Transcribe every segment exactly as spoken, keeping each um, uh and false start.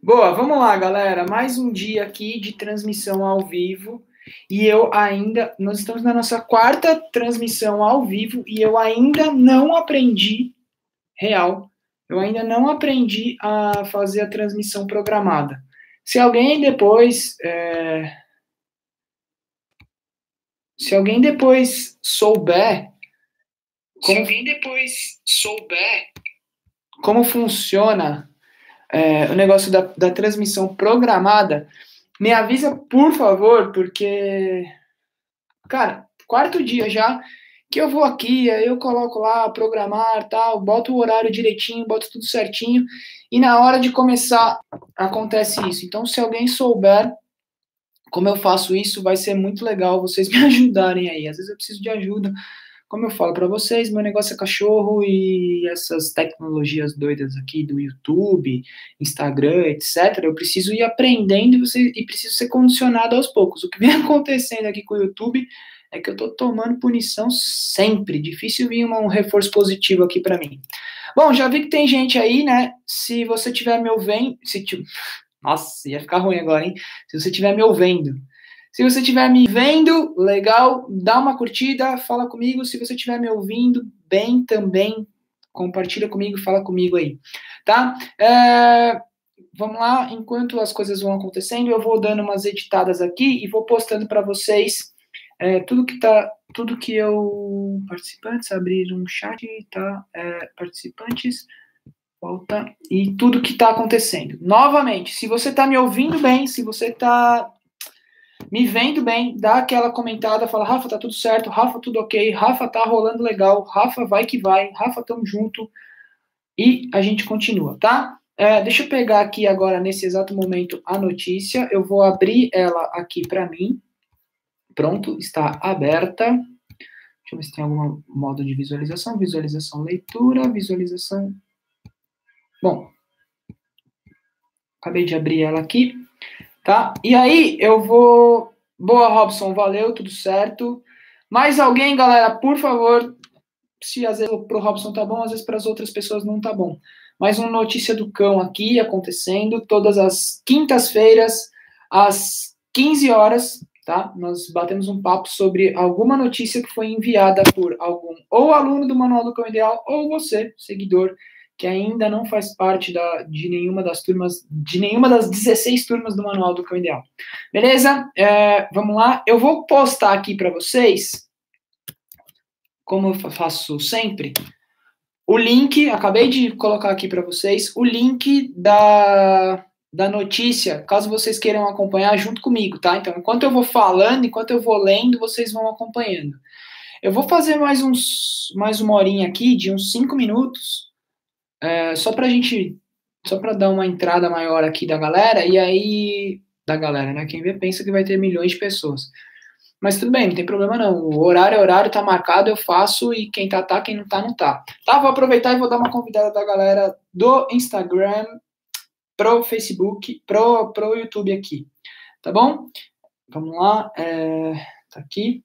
Boa, vamos lá, galera. Mais um dia aqui de transmissão ao vivo. E eu ainda. Nós estamos na nossa quarta transmissão ao vivo e eu ainda não aprendi, real, eu ainda não aprendi a fazer a transmissão programada. Se alguém depois. É, se alguém depois souber. Como, se alguém depois souber. Como funciona. É, o negócio da, da transmissão programada, me avisa, por favor, porque, cara, quarto dia já que eu vou aqui, aí eu coloco lá, programar, tal, boto o horário direitinho, boto tudo certinho, e na hora de começar acontece isso. Então, se alguém souber como eu faço isso, vai ser muito legal vocês me ajudarem aí. Às vezes eu preciso de ajuda. Como eu falo para vocês, meu negócio é cachorro e essas tecnologias doidas aqui do YouTube, Instagram, etcétera. Eu preciso ir aprendendo e, você, e preciso ser condicionado aos poucos. O que vem acontecendo aqui com o YouTube é que eu tô tomando punição sempre. Difícil vir uma, um reforço positivo aqui para mim. Bom, já vi que tem gente aí, né? Se você tiver me ouvindo... Se, nossa, ia ficar ruim agora, hein? Se você estiver me ouvindo. Se você estiver me vendo, legal, dá uma curtida, fala comigo. Se você estiver me ouvindo, bem também, compartilha comigo, fala comigo aí, tá? É, vamos lá, enquanto as coisas vão acontecendo, eu vou dando umas editadas aqui e vou postando para vocês é, tudo que tá, tudo que eu... Participantes, abrir um chat, tá? É, participantes... Volta. E tudo que está acontecendo. Novamente, se você está me ouvindo bem, se você está me vendo bem, dá aquela comentada, fala, Rafa, tá tudo certo, Rafa, tudo ok, Rafa, tá rolando legal, Rafa, vai que vai, Rafa, tamo junto, e a gente continua, tá? É, deixa eu pegar aqui agora, nesse exato momento, a notícia, eu vou abrir ela aqui para mim, pronto, está aberta, deixa eu ver se tem algum modo de visualização, visualização, leitura, visualização... Bom, acabei de abrir ela aqui, tá? E aí, eu vou... Boa, Robson, valeu, tudo certo. Mais alguém, galera, por favor, se às vezes pro Robson tá bom, às vezes para as outras pessoas não tá bom. Mais uma notícia do cão aqui acontecendo, todas as quintas-feiras, às quinze horas, tá? Nós batemos um papo sobre alguma notícia que foi enviada por algum, ou aluno do Manual do Cão Ideal, ou você, seguidor, que ainda não faz parte da, de nenhuma das turmas, de nenhuma das dezesseis turmas do Manual do Cão Ideal. Beleza? É, vamos lá. Eu vou postar aqui para vocês, como eu faço sempre, o link, acabei de colocar aqui para vocês, o link da, da notícia, caso vocês queiram acompanhar junto comigo, tá? Então, enquanto eu vou falando, enquanto eu vou lendo, vocês vão acompanhando. Eu vou fazer mais, uns, mais uma horinha aqui, de uns cinco minutos, É, só pra gente, só pra dar uma entrada maior aqui da galera, e aí, da galera, né, quem vê pensa que vai ter milhões de pessoas, mas tudo bem, não tem problema não, o horário é horário, tá marcado, eu faço, e quem tá, tá, quem não tá, não tá. Tá, vou aproveitar e vou dar uma convidada da galera do Instagram, pro Facebook, pro, pro YouTube aqui, tá bom? Vamos lá, é, tá aqui.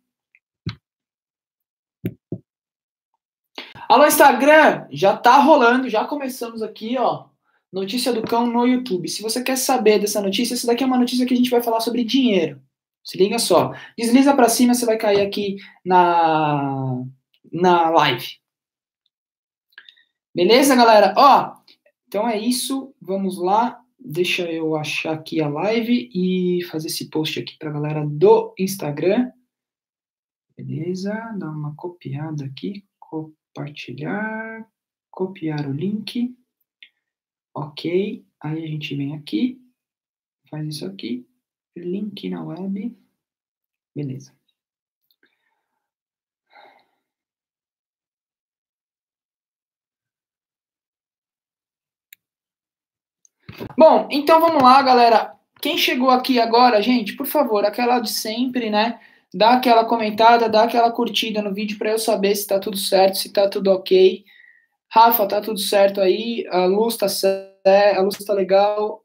Alô, Instagram, já tá rolando, já começamos aqui, ó, notícia do cão no YouTube. Se você quer saber dessa notícia, essa daqui é uma notícia que a gente vai falar sobre dinheiro. Se liga só. Desliza para cima, você vai cair aqui na, na live. Beleza, galera? Ó, então é isso, vamos lá. Deixa eu achar aqui a live e fazer esse post aqui pra galera do Instagram. Beleza, dá uma copiada aqui, compartilhar, copiar o link, ok, aí a gente vem aqui, faz isso aqui, link na web, beleza. Bom, então vamos lá, galera, quem chegou aqui agora, gente, por favor, aquela de sempre, né, dá aquela comentada, dá aquela curtida no vídeo para eu saber se tá tudo certo, se tá tudo ok. Rafa, tá tudo certo aí, a luz tá certa, a luz tá legal.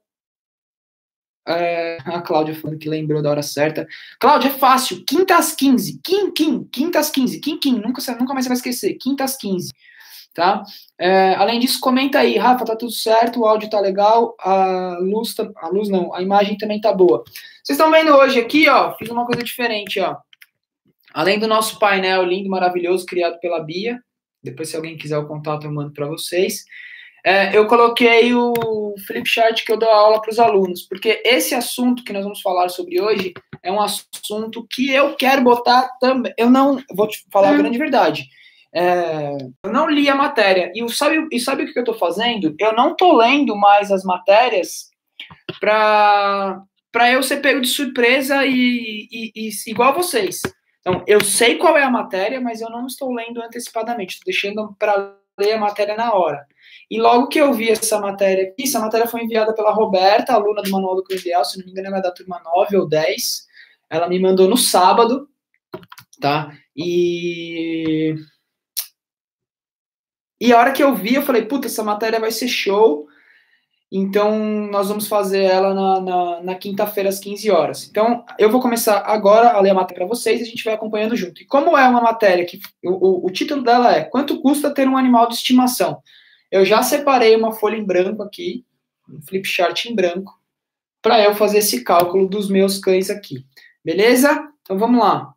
É, a Cláudia falando que lembrou da hora certa. Cláudia, é fácil, quinta às quinze. Kim, Kim, quinta às quinze. Kim, Kim, nunca, nunca mais você vai esquecer. Quinta às quinze. tá? É, além disso, comenta aí, Rafa, tá tudo certo, o áudio tá legal, a luz, tá, a luz não, a imagem também tá boa. Vocês estão vendo hoje aqui, ó, fiz uma coisa diferente, ó. Além do nosso painel lindo, maravilhoso, criado pela Bia, depois se alguém quiser o contato eu mando para vocês, é, eu coloquei o flip chart que eu dou aula para os alunos, porque esse assunto que nós vamos falar sobre hoje é um assunto que eu quero botar também, eu não, vou te falar a grande verdade, é, eu não li a matéria, e sabe, e sabe o que eu estou fazendo? Eu não estou lendo mais as matérias para para eu ser pego de surpresa e, e, e igual vocês. Então, eu sei qual é a matéria, mas eu não estou lendo antecipadamente, estou deixando para ler a matéria na hora. E logo que eu vi essa matéria aqui, essa matéria foi enviada pela Roberta, aluna do Manual do Crucial, se não me engano, é da turma nove ou dez. Ela me mandou no sábado, tá? E... E a hora que eu vi, eu falei, puta, essa matéria vai ser show. Então, nós vamos fazer ela na, na, na quinta-feira, às quinze horas. Então, eu vou começar agora a ler a matéria para vocês e a gente vai acompanhando junto. E como é uma matéria que... O, o, o título dela é Quanto custa ter um animal de estimação? Eu já separei uma folha em branco aqui, um flip chart em branco, para eu fazer esse cálculo dos meus cães aqui. Beleza? Então, vamos lá.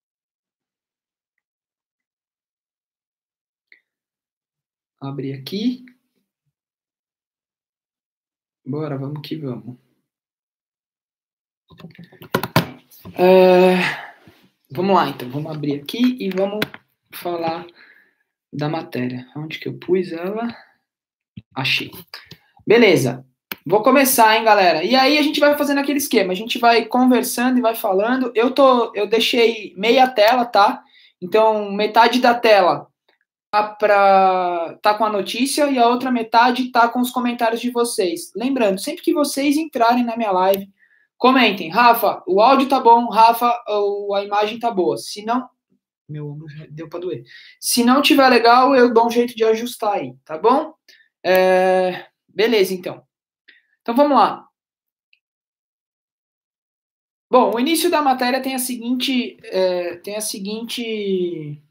Abrir aqui. Bora, vamos que vamos. É, vamos lá, então. Vamos abrir aqui e vamos falar da matéria. Onde que eu pus ela? Achei. Beleza. Vou começar, hein, galera. E aí a gente vai fazendo aquele esquema. A gente vai conversando e vai falando. Eu, tô, eu deixei meia tela, tá? Então, metade da tela tá, pra, tá com a notícia e a outra metade tá com os comentários de vocês. Lembrando, sempre que vocês entrarem na minha live, comentem. Rafa, o áudio tá bom. Rafa, a imagem tá boa. Se não... Meu ombro deu pra doer. Se não tiver legal, eu dou um jeito de ajustar aí, tá bom? É... Beleza, então. Então, vamos lá. Bom, o início da matéria tem a seguinte... É, tem a seguinte...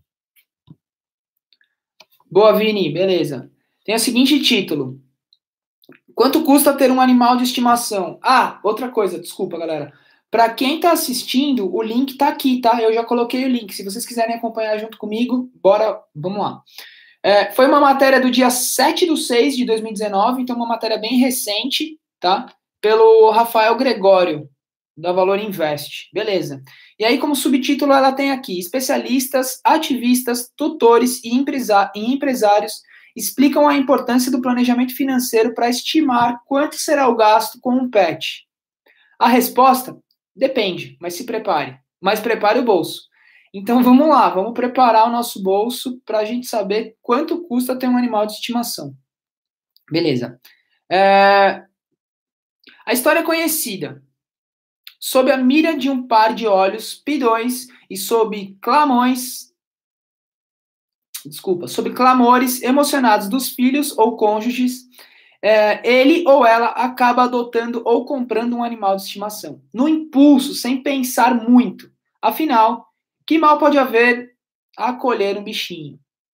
Boa, Vini, beleza. Tem o seguinte título. Quanto custa ter um animal de estimação? Ah, outra coisa, desculpa, galera. Para quem está assistindo, o link está aqui, tá? Eu já coloquei o link. Se vocês quiserem acompanhar junto comigo, bora, vamos lá. É, foi uma matéria do dia sete de seis de dois mil e dezenove, então uma matéria bem recente, tá? Pelo Rafael Gregório, da Valor Invest. Beleza. E aí, como subtítulo, ela tem aqui, especialistas, ativistas, tutores e, empresa e empresários explicam a importância do planejamento financeiro para estimar quanto será o gasto com um pet. A resposta? Depende, mas se prepare. Mas prepare o bolso. Então, vamos lá, vamos preparar o nosso bolso para a gente saber quanto custa ter um animal de estimação. Beleza. É... A história é conhecida. Sob a mira de um par de olhos pidões e sob clamões, desculpa, sob clamores emocionados dos filhos ou cônjuges, é, ele ou ela acaba adotando ou comprando um animal de estimação. No impulso, sem pensar muito. Afinal, que mal pode haver a acolher um bichinho?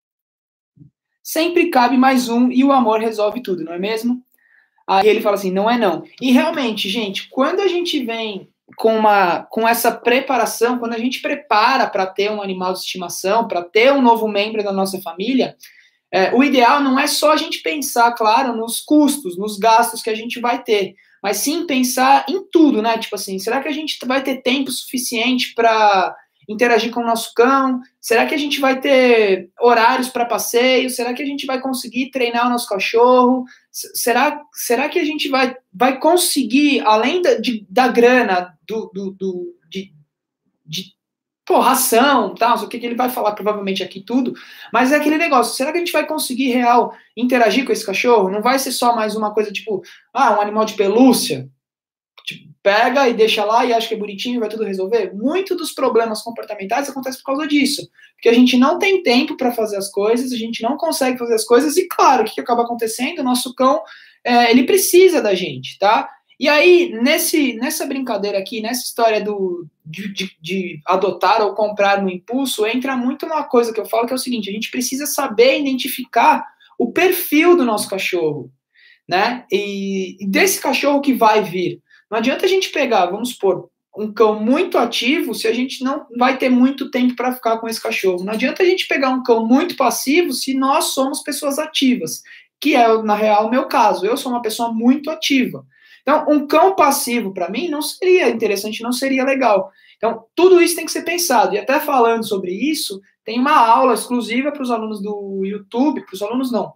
Sempre cabe mais um e o amor resolve tudo, não é mesmo? Aí ele fala assim, não é não. E realmente, gente, quando a gente vem com, uma, com essa preparação, quando a gente prepara para ter um animal de estimação, para ter um novo membro da nossa família, é, o ideal não é só a gente pensar, claro, nos custos, nos gastos que a gente vai ter, mas sim pensar em tudo, né? Tipo assim, será que a gente vai ter tempo suficiente para interagir com o nosso cão? Será que a gente vai ter horários para passeio? Será que a gente vai conseguir treinar o nosso cachorro? Será, será que a gente vai, vai conseguir, além da, de, da grana, do, do, do, de, de pô, ração, tal, o que, que ele vai falar provavelmente aqui tudo, mas é aquele negócio, será que a gente vai conseguir real interagir com esse cachorro? Não vai ser só mais uma coisa tipo, ah, um animal de pelúcia, tipo, pega e deixa lá e acha que é bonitinho e vai tudo resolver? Muito dos problemas comportamentais acontecem por causa disso, porque a gente não tem tempo para fazer as coisas, a gente não consegue fazer as coisas, e claro, o que, que acaba acontecendo? O nosso cão, é, ele precisa da gente, tá? E aí, nesse, nessa brincadeira aqui, nessa história do, de, de, de adotar ou comprar no impulso, entra muito uma coisa que eu falo, que é o seguinte: a gente precisa saber identificar o perfil do nosso cachorro, né? E, e desse cachorro que vai vir. Não adianta a gente pegar, vamos supor, um cão muito ativo se a gente não vai ter muito tempo para ficar com esse cachorro. Não adianta a gente pegar um cão muito passivo se nós somos pessoas ativas, que é, na real, o meu caso. Eu sou uma pessoa muito ativa. Então, um cão passivo, para mim, não seria interessante, não seria legal. Então, tudo isso tem que ser pensado. E até falando sobre isso, tem uma aula exclusiva para os alunos do YouTube, para os alunos não,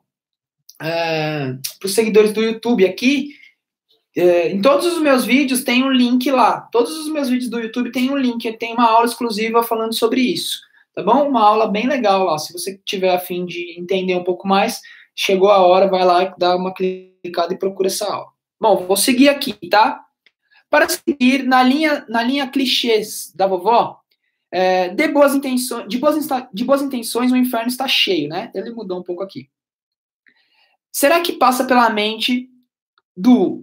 é, para os seguidores do YouTube aqui. É, em todos os meus vídeos tem um link lá. Todos os meus vídeos do YouTube tem um link, tem uma aula exclusiva falando sobre isso. Tá bom? Uma aula bem legal lá. Se você tiver a fim de entender um pouco mais, chegou a hora, vai lá, dá uma clicada e procura essa aula. Bom, vou seguir aqui, tá? Para seguir na linha, na linha clichês da vovó, é, de, boas intenções, de, boas, de boas intenções o inferno está cheio, né? Ele mudou um pouco aqui. Será que passa pela mente do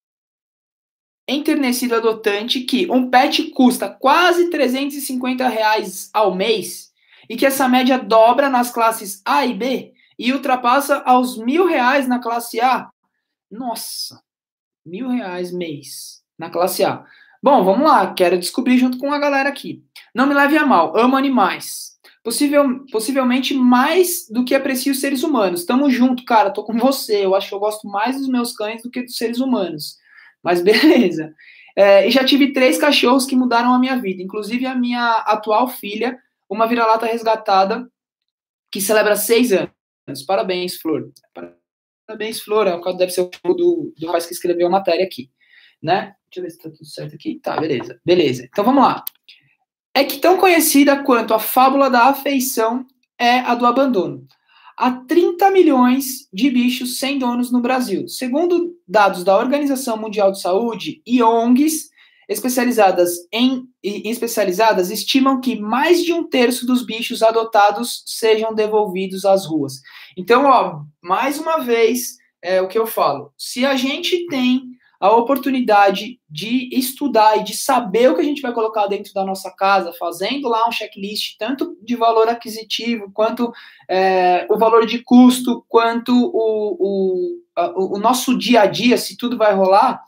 enternecido adotante que um pet custa quase trezentos e cinquenta reais ao mês e que essa média dobra nas classes A e B e ultrapassa aos mil reais na classe A? Nossa! Mil reais mês na classe A. Bom, vamos lá, quero descobrir junto com a galera aqui. Não me leve a mal, amo animais. Possível, possivelmente mais do que aprecio os seres humanos. Tamo junto, cara, tô com você. Eu acho que eu gosto mais dos meus cães do que dos seres humanos. Mas beleza. É, e já tive três cachorros que mudaram a minha vida. Inclusive a minha atual filha, uma vira-lata resgatada, que celebra seis anos. Parabéns, Flor. Parabéns. Parabéns, Flor, deve ser o do, do rapaz que escreveu a matéria aqui, né? Deixa eu ver se tá tudo certo aqui. Tá, beleza, beleza. Então vamos lá. É que tão conhecida quanto a fábula da afeição é a do abandono. Há trinta milhões de bichos sem donos no Brasil. Segundo dados da Organização Mundial de Saúde e O N Gs especializadas em especializadas estimam que mais de um terço dos bichos adotados sejam devolvidos às ruas. Então, ó, mais uma vez, é o que eu falo. Se a gente tem a oportunidade de estudar e de saber o que a gente vai colocar dentro da nossa casa, fazendo lá um checklist, tanto de valor aquisitivo, quanto é, o valor de custo, quanto o, o, a, o nosso dia a dia, se tudo vai rolar,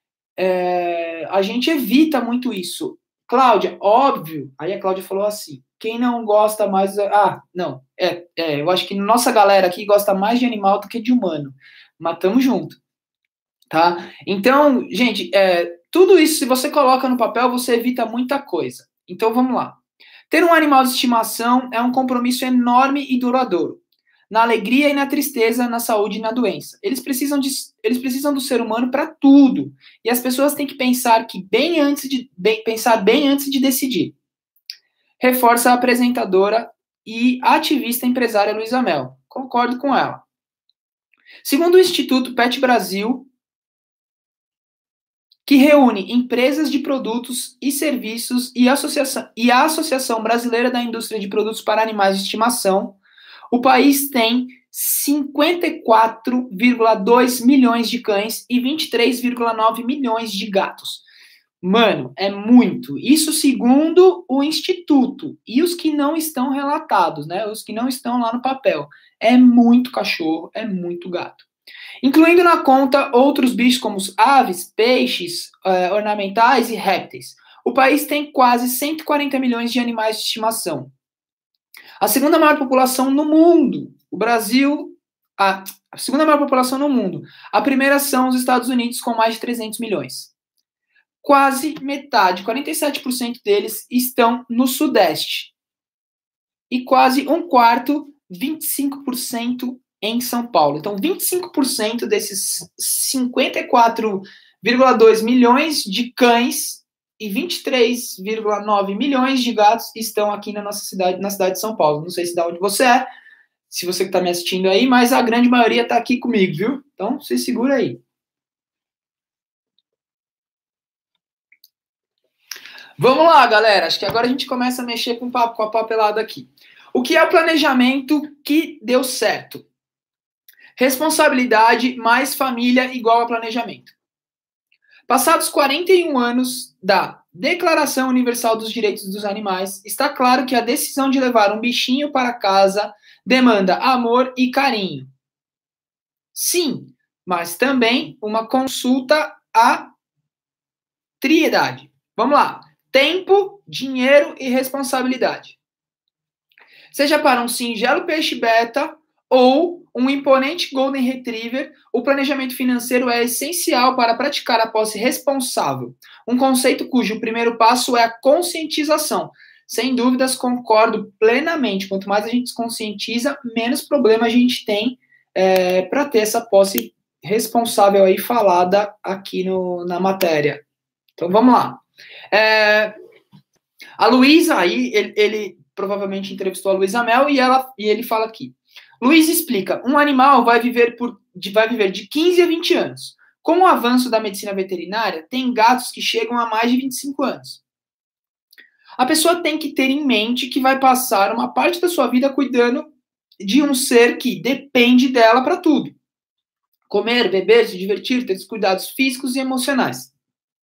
é, a gente evita muito isso. Cláudia, óbvio, aí a Cláudia falou assim, quem não gosta mais... Ah, não, é, é, eu acho que nossa galera aqui gosta mais de animal do que de humano, mas tamo junto, tá? Então, gente, é, tudo isso, se você coloca no papel, você evita muita coisa. Então, vamos lá. Ter um animal de estimação é um compromisso enorme e duradouro. Na alegria e na tristeza, na saúde e na doença. Eles precisam, de, eles precisam do ser humano para tudo. E as pessoas têm que pensar que bem antes de bem, pensar bem antes de decidir. Reforça a apresentadora e ativista empresária Luísa Mel. Concordo com ela. Segundo o Instituto Pet Brasil, que reúne empresas de produtos e serviços e, associação, e a Associação Brasileira da Indústria de Produtos para Animais de Estimação, o país tem cinquenta e quatro vírgula dois milhões de cães e vinte e três vírgula nove milhões de gatos. Mano, é muito. Isso segundo o Instituto. E os que não estão relatados, né? Os que não estão lá no papel. É muito cachorro, é muito gato. Incluindo na conta outros bichos como aves, peixes, uh, ornamentais e répteis. O país tem quase cento e quarenta milhões de animais de estimação. A segunda maior população no mundo, o Brasil, a, a segunda maior população no mundo. A primeira são os Estados Unidos, com mais de trezentos milhões. Quase metade, quarenta e sete por cento deles, estão no Sudeste. E quase um quarto, vinte e cinco por cento, em São Paulo. Então, vinte e cinco por cento desses cinquenta e quatro vírgula dois milhões de cães e vinte e três vírgula nove milhões de gatos estão aqui na nossa cidade, na cidade de São Paulo. Não sei se da onde você é, se você que está me assistindo aí, mas a grande maioria está aqui comigo, viu? Então, se segura aí. Vamos lá, galera. Acho que agora a gente começa a mexer com, com a papelada aqui. O que é o planejamento que deu certo? Responsabilidade mais família igual a planejamento. Passados quarenta e um anos da Declaração Universal dos Direitos dos Animais, está claro que a decisão de levar um bichinho para casa demanda amor e carinho. Sim, mas também uma consulta à triedade. Vamos lá. Tempo, dinheiro e responsabilidade. Seja para um singelo peixe beta ou um imponente Golden Retriever, o planejamento financeiro é essencial para praticar a posse responsável, um conceito cujo primeiro passo é a conscientização. Sem dúvidas, concordo plenamente. Quanto mais a gente se conscientiza, menos problema a gente tem é, para ter essa posse responsável aí falada aqui no, na matéria. Então, vamos lá. É, a Luísa aí, ele, ele provavelmente entrevistou a Luísa Mel e, ela, e ele fala aqui. Luiz explica, um animal vai viver, por, de, vai viver de quinze a vinte anos. Com o avanço da medicina veterinária, tem gatos que chegam a mais de vinte e cinco anos. A pessoa tem que ter em mente que vai passar uma parte da sua vida cuidando de um ser que depende dela para tudo. Comer, beber, se divertir, ter os cuidados físicos e emocionais.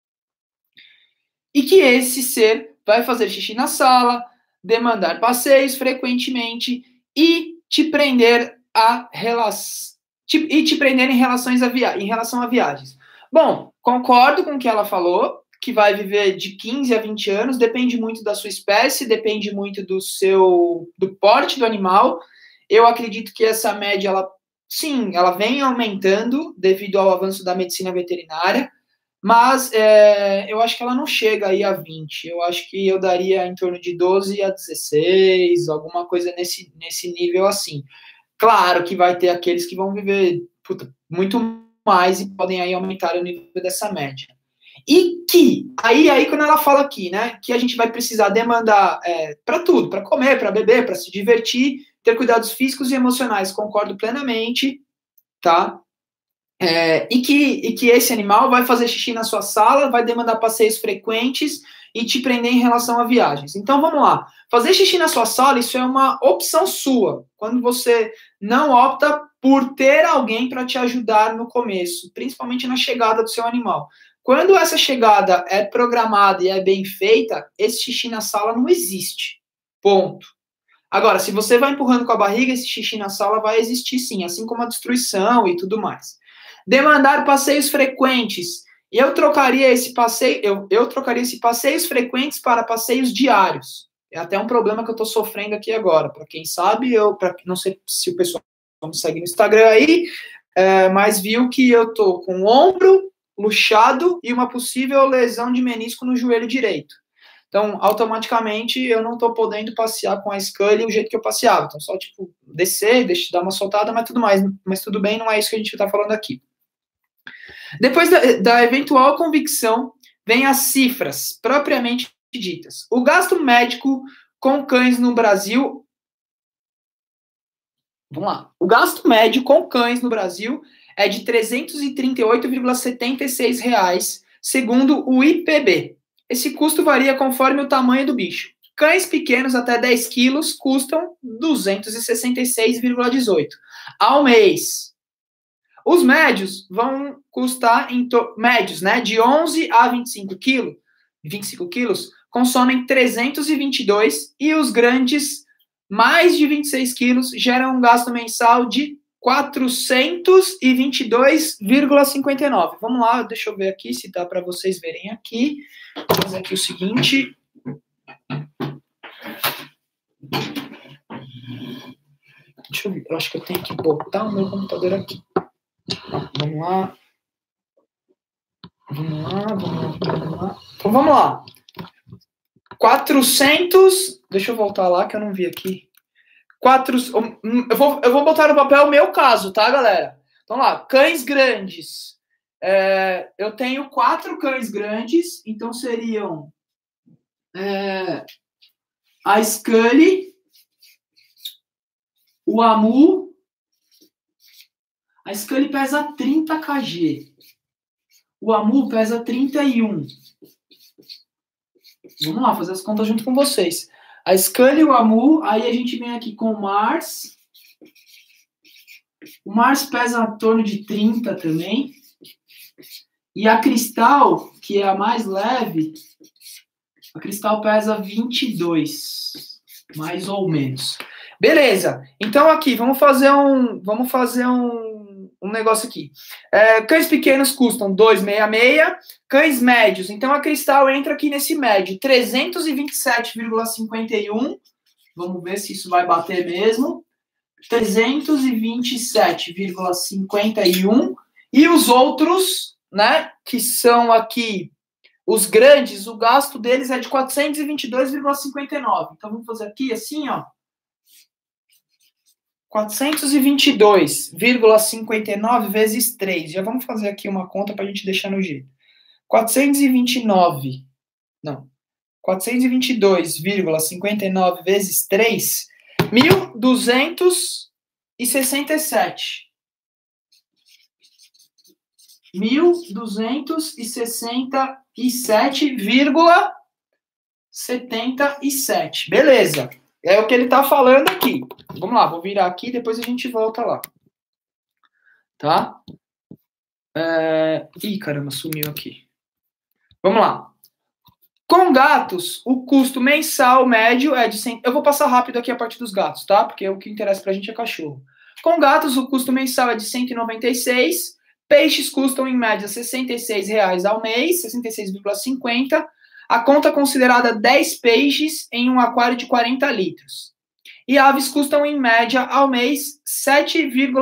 E que esse ser vai fazer xixi na sala, demandar passeios frequentemente e te prender a relação e te prender em relações a via... em relação a viagens. Bom, concordo com o que ela falou, que vai viver de quinze a vinte anos, depende muito da sua espécie, depende muito do seu do porte do animal. Eu acredito que essa média, ela, sim, ela vem aumentando devido ao avanço da medicina veterinária, mas é, eu acho que ela não chega aí a vinte. Eu acho que eu daria em torno de doze a dezesseis, alguma coisa nesse, nesse nível assim. Claro que vai ter aqueles que vão viver puta, muito mais e podem aí aumentar o nível dessa média. E que, aí, aí quando ela fala aqui, né, que a gente vai precisar demandar é, para tudo, para comer, para beber, para se divertir, ter cuidados físicos e emocionais, concordo plenamente, tá? É, e, que, e que esse animal vai fazer xixi na sua sala, vai demandar passeios frequentes e te prender em relação a viagens. Então, vamos lá. Fazer xixi na sua sala, isso é uma opção sua. Quando você não opta por ter alguém para te ajudar no começo, principalmente na chegada do seu animal. Quando essa chegada é programada e é bem feita, esse xixi na sala não existe. Ponto. Agora, se você vai empurrando com a barriga, esse xixi na sala vai existir sim, assim como a destruição e tudo mais. Demandar passeios frequentes. Eu trocaria esse passeio, eu, eu trocaria esse passeios frequentes para passeios diários. É até um problema que eu estou sofrendo aqui agora. Para quem sabe, eu pra, não sei se o pessoal me segue no Instagram aí, é, mas viu que eu tô com o ombro luxado e uma possível lesão de menisco no joelho direito. Então, automaticamente, eu não estou podendo passear com a Scully do jeito que eu passeava. Então, só, tipo, descer, deixar, dar uma soltada, mas tudo mais. Mas tudo bem, não é isso que a gente está falando aqui. Depois da, da eventual convicção, vem as cifras propriamente ditas. O gasto médico com cães no Brasil... Vamos lá. O gasto médio com cães no Brasil é de trezentos e trinta e oito vírgula setenta e seis reais, segundo o I P B. Esse custo varia conforme o tamanho do bicho. Cães pequenos até dez quilos custam duzentos e sessenta e seis vírgula dezoito ao mês. Os médios vão custar, em to... médios, né, de onze a vinte e cinco quilos, vinte e cinco quilos, consomem trezentos e vinte e dois e os grandes, mais de vinte e seis quilos, geram um gasto mensal de quatrocentos e vinte e dois vírgula cinquenta e nove. Vamos lá, deixa eu ver aqui se dá para vocês verem aqui. Vou fazer aqui o seguinte. Deixa eu ver, eu acho que eu tenho que botar o meu computador aqui. Vamos lá. Vamos lá, vamos lá, vamos lá. Então vamos lá. quatrocentos. Deixa eu voltar lá que eu não vi aqui. Quatro, eu, vou, eu vou botar no papel o meu caso, tá, galera? Então lá, cães grandes. É, eu tenho quatro cães grandes, então seriam é, a Scully, o Amu. A Scully pesa trinta quilos. O Amu pesa trinta e um. Vamos lá, fazer as contas junto com vocês. A Scully e o Amu, aí a gente vem aqui com o Mars. O Mars pesa em torno de trinta também. E a Cristal, que é a mais leve, a Cristal pesa vinte e dois, mais ou menos. Beleza. Então aqui, vamos fazer um, vamos fazer um, um negócio aqui. É, cães pequenos custam duzentos e sessenta e seis, cães médios. Então a Cristal entra aqui nesse médio, trezentos e vinte e sete vírgula cinquenta e um. Vamos ver se isso vai bater mesmo. trezentos e vinte e sete vírgula cinquenta e um. E os outros, né, que são aqui os grandes, o gasto deles é de quatrocentos e vinte e dois vírgula cinquenta e nove. Então vamos fazer aqui assim, ó. quatrocentos e vinte e dois vírgula cinquenta e nove vezes três. Já vamos fazer aqui uma conta para a gente deixar no jeito. quatrocentos e vinte e nove, não, quatrocentos e vinte e dois vírgula cinquenta e nove vezes três, mil duzentos e sessenta e sete. mil duzentos e sessenta e sete vírgula setenta e sete. Beleza. É o que ele está falando aqui. Vamos lá, vou virar aqui, depois a gente volta lá. Tá? É... Ih, caramba, sumiu aqui. Vamos lá. Com gatos, o custo mensal médio é de cem... Eu vou passar rápido aqui a parte dos gatos, tá? Porque o que interessa pra gente é cachorro. Com gatos, o custo mensal é de cento e noventa e seis. Peixes custam, em média, sessenta e seis reais ao mês, sessenta e seis vírgula cinquenta. A conta considerada dez peixes em um aquário de quarenta litros. E aves custam, em média, ao mês, sete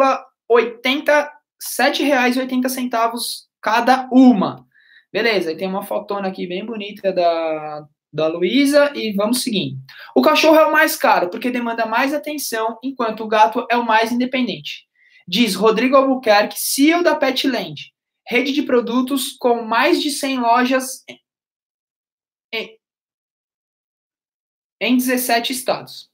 reais e oitenta centavos cada uma. Beleza, e tem uma fotona aqui bem bonita da, da Luísa, e vamos seguindo. O cachorro é o mais caro, porque demanda mais atenção, enquanto o gato é o mais independente. Diz Rodrigo Albuquerque, C E O da Petland, rede de produtos com mais de cem lojas em, em dezessete estados.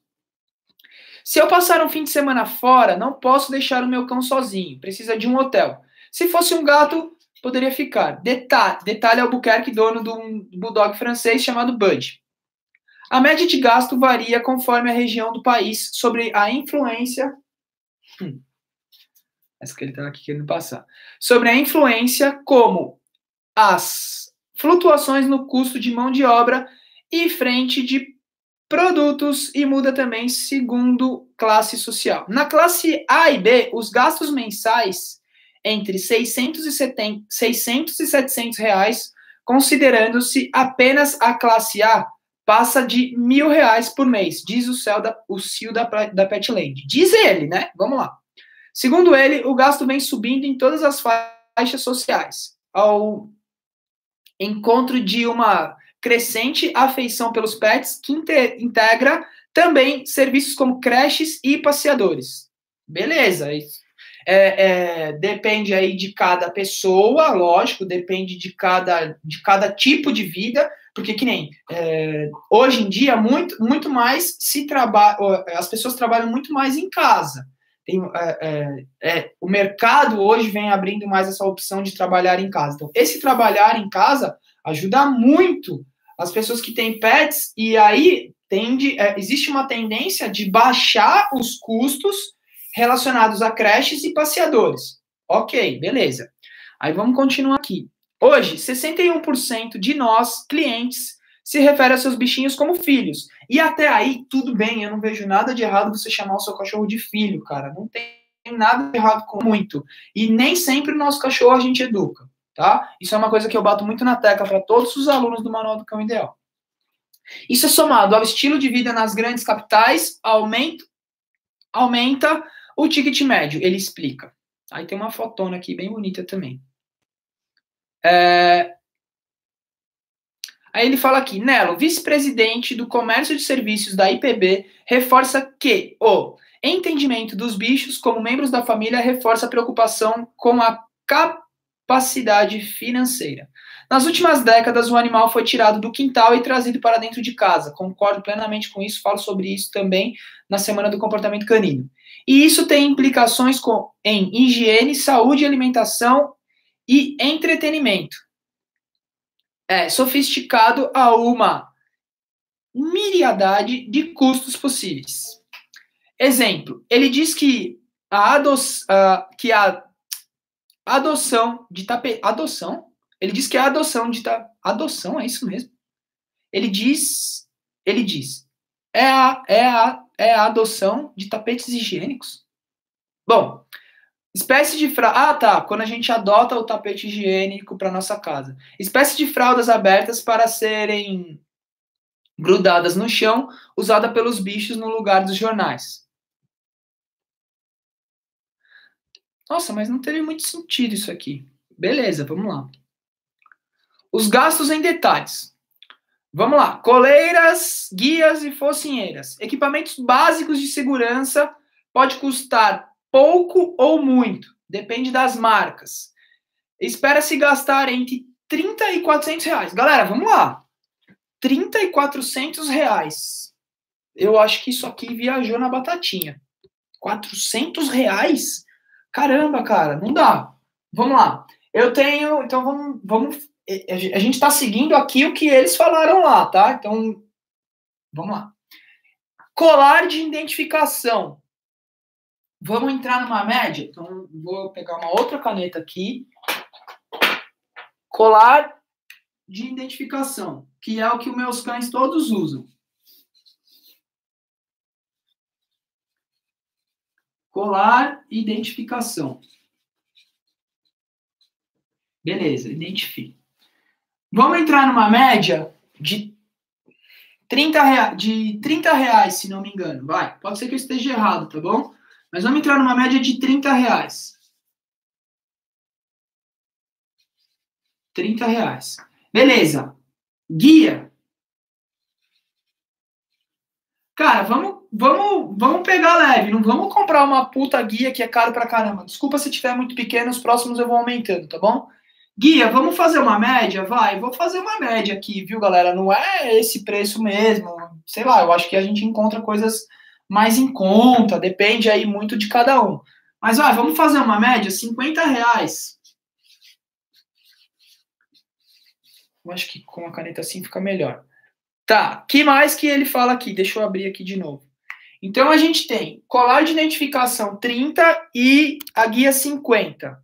Se eu passar um fim de semana fora, não posso deixar o meu cão sozinho, precisa de um hotel. Se fosse um gato, poderia ficar. Detalhe, detalhe Albuquerque, dono de um bulldog francês chamado Bud. A média de gasto varia conforme a região do país sobre a influência... Hum, essa que ele está aqui querendo passar. Sobre a influência como as flutuações no custo de mão de obra e frente de produtos, e muda também segundo classe social. Na classe A e B, os gastos mensais entre seiscentos e setecentos reais, considerando-se apenas a classe A, passa de mil reais por mês, diz o C E O da, o C E O da, da Petland. Diz ele, né? Vamos lá. Segundo ele, o gasto vem subindo em todas as faixas sociais, ao encontro de uma crescente afeição pelos pets, que integra também serviços como creches e passeadores. Beleza, isso. É, é, depende aí de cada pessoa, lógico, depende de cada, de cada tipo de vida, porque que nem, é, hoje em dia, muito, muito mais se trabalha, as pessoas trabalham muito mais em casa. Tem, é, é, o mercado hoje vem abrindo mais essa opção de trabalhar em casa. Então, esse trabalhar em casa ajuda muito as pessoas que têm pets, e aí tende, é, existe uma tendência de baixar os custos relacionados a creches e passeadores. Ok, beleza. Aí vamos continuar aqui. Hoje, sessenta e um por cento de nós, clientes, se refere a seus bichinhos como filhos. E até aí, tudo bem, eu não vejo nada de errado você chamar o seu cachorro de filho, cara. Não tem nada de errado com muito. E nem sempre o nosso cachorro a gente educa, tá? Isso é uma coisa que eu bato muito na tecla para todos os alunos do Manual do Cão Ideal. Isso é somado ao estilo de vida nas grandes capitais, aumenta, aumenta o ticket médio, ele explica. Aí tem uma fotona aqui bem bonita também. É... Aí ele fala aqui, Nelo, vice-presidente do Comércio de Serviços da I P B, reforça que o entendimento dos bichos como membros da família reforça a preocupação com a capacidade financeira. Nas últimas décadas, o animal foi tirado do quintal e trazido para dentro de casa. Concordo plenamente com isso, falo sobre isso também na Semana do Comportamento Canino. E isso tem implicações com, em higiene, saúde, alimentação e entretenimento. É sofisticado a uma miriadade de custos possíveis. Exemplo, ele diz que a, ado uh, que a adoção de tapete... Adoção? Ele diz que a adoção de... Ta... Adoção, é isso mesmo? Ele diz... Ele diz... É a, é, a, é a adoção de tapetes higiênicos. Bom, espécie de fralda... Ah, tá. Quando a gente adota o tapete higiênico para nossa casa. Espécie de fraldas abertas para serem grudadas no chão, usada pelos bichos no lugar dos jornais. Nossa, mas não teve muito sentido isso aqui. Beleza, vamos lá. Os gastos em detalhes. Vamos lá. Coleiras, guias e focinheiras. Equipamentos básicos de segurança pode custar pouco ou muito. Depende das marcas. Espera-se gastar entre trinta e quatrocentos reais. Galera, vamos lá. trinta e quatrocentos reais. Eu acho que isso aqui viajou na batatinha. quatrocentos reais? Caramba, cara, não dá. Vamos lá. Eu tenho... Então, vamos... vamos a gente está seguindo aqui o que eles falaram lá, tá? Então, vamos lá. Colar de identificação. Vamos entrar numa média? Então, vou pegar uma outra caneta aqui. Colar de identificação, que é o que os meus cães todos usam. Colar identificação. Beleza, identifique. Vamos entrar numa média de trinta reais, de trinta reais, se não me engano. Vai, pode ser que eu esteja errado, tá bom? Mas vamos entrar numa média de trinta reais. trinta reais. Beleza. Guia. Cara, vamos, vamos, vamos pegar leve. Não vamos comprar uma puta guia que é caro pra caramba. Desculpa se tiver muito pequeno, os próximos eu vou aumentando, tá bom? Guia, vamos fazer uma média? Vai, vou fazer uma média aqui, viu, galera? Não é esse preço mesmo. Sei lá, eu acho que a gente encontra coisas mais em conta. Depende aí muito de cada um. Mas, vai, vamos fazer uma média? cinquenta reais. Eu acho que com a caneta assim fica melhor. Tá, que mais que ele fala aqui? Deixa eu abrir aqui de novo. Então, a gente tem colar de identificação trinta e a guia cinquenta.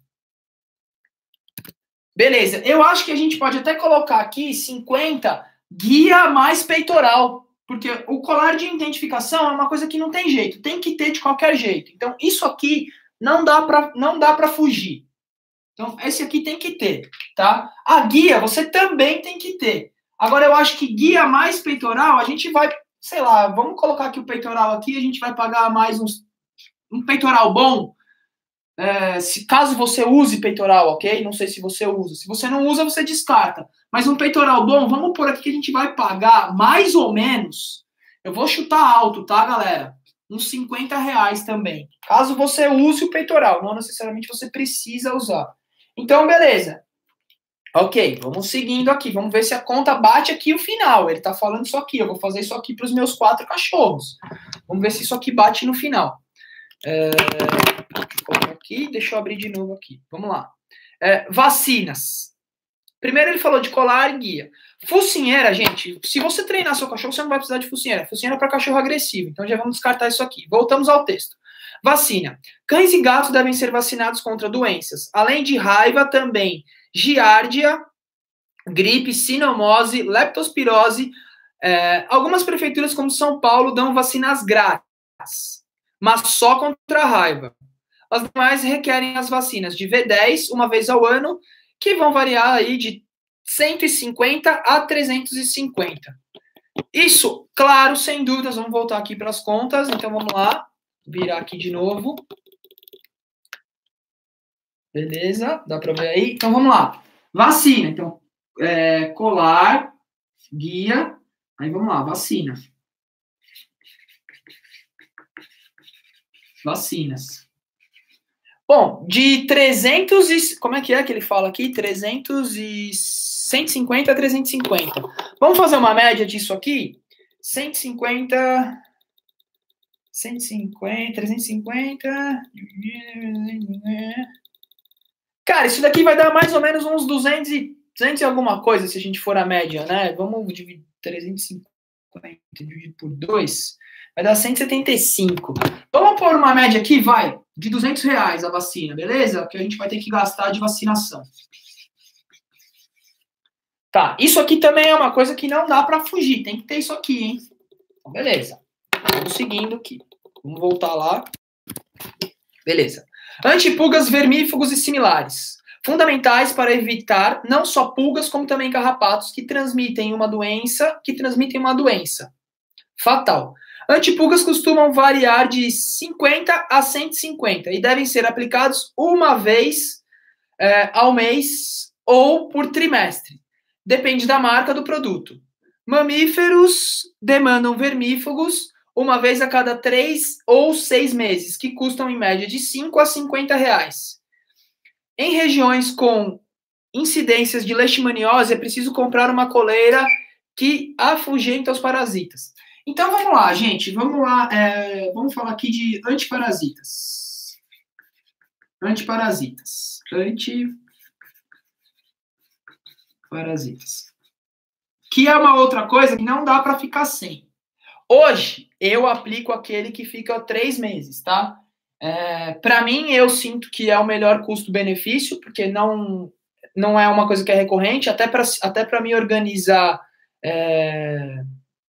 Beleza, eu acho que a gente pode até colocar aqui cinquenta guia mais peitoral, porque o colar de identificação é uma coisa que não tem jeito, tem que ter de qualquer jeito. Então, isso aqui não dá pra, não dá pra fugir. Então, esse aqui tem que ter, tá? A guia você também tem que ter. Agora, eu acho que guia mais peitoral, a gente vai, sei lá, vamos colocar aqui o peitoral aqui, a gente vai pagar mais uns, um peitoral bom. É, se caso você use peitoral, ok? Não sei se você usa. Se você não usa, você descarta. Mas um peitoral bom, vamos por aqui que a gente vai pagar mais ou menos. Eu vou chutar alto, tá, galera? Uns cinquenta reais também. Caso você use o peitoral, não necessariamente você precisa usar. Então, beleza. Ok, vamos seguindo aqui. Vamos ver se a conta bate aqui o final. Ele tá falando isso aqui. Eu vou fazer isso aqui para os meus quatro cachorros. Vamos ver se isso aqui bate no final. É, aqui, deixa eu abrir de novo aqui. Vamos lá. É, vacinas. Primeiro ele falou de colar e guia. Focinheira, gente, se você treinar seu cachorro, você não vai precisar de focinheira. Focinheira é para cachorro agressivo. Então já vamos descartar isso aqui. Voltamos ao texto. Vacina. Cães e gatos devem ser vacinados contra doenças. Além de raiva, também giardia, gripe, sinomose, leptospirose. É, algumas prefeituras, como São Paulo, dão vacinas grátis, mas só contra a raiva. As demais requerem as vacinas de V dez, uma vez ao ano, que vão variar aí de cento e cinquenta a trezentos e cinquenta. Isso, claro, sem dúvidas, vamos voltar aqui para as contas, então vamos lá, virar aqui de novo. Beleza, dá para ver aí? Então vamos lá. Vacina, então, é, colar, guia, aí vamos lá, vacina. Vacinas. Bom, de trezentos e... Como é que é que ele fala aqui? trezentos e... cento e cinquenta a trezentos e cinquenta. Vamos fazer uma média disso aqui? cento e cinquenta... cento e cinquenta, trezentos e cinquenta... Cara, isso daqui vai dar mais ou menos uns duzentos e, duzentos e alguma coisa, se a gente for a média, né? Vamos dividir trezentos e cinquenta dividido por dois... Vai dar cento e setenta e cinco. Vamos pôr uma média aqui, vai, de duzentos reais a vacina, beleza? Que a gente vai ter que gastar de vacinação. Tá, isso aqui também é uma coisa que não dá para fugir. Tem que ter isso aqui, hein? Então, beleza. Vamos seguindo aqui. Vamos voltar lá. Beleza. Antipulgas, vermífugos e similares. Fundamentais para evitar não só pulgas, como também carrapatos que transmitem uma doença, que transmitem uma doença fatal. Antipulgas costumam variar de cinquenta a cento e cinquenta e devem ser aplicados uma vez é, ao mês ou por trimestre. Depende da marca do produto. Mamíferos demandam vermífugos uma vez a cada três ou seis meses, que custam em média de cinco a cinquenta reais. Em regiões com incidências de leishmaniose, é preciso comprar uma coleira que afugenta os parasitas. Então, vamos lá, gente. Vamos lá. É, vamos falar aqui de antiparasitas. Antiparasitas. Antiparasitas. Que é uma outra coisa que não dá para ficar sem. Hoje, eu aplico aquele que fica três meses, tá? É, para mim, eu sinto que é o melhor custo-benefício, porque não, não é uma coisa que é recorrente, até para até para me organizar, é,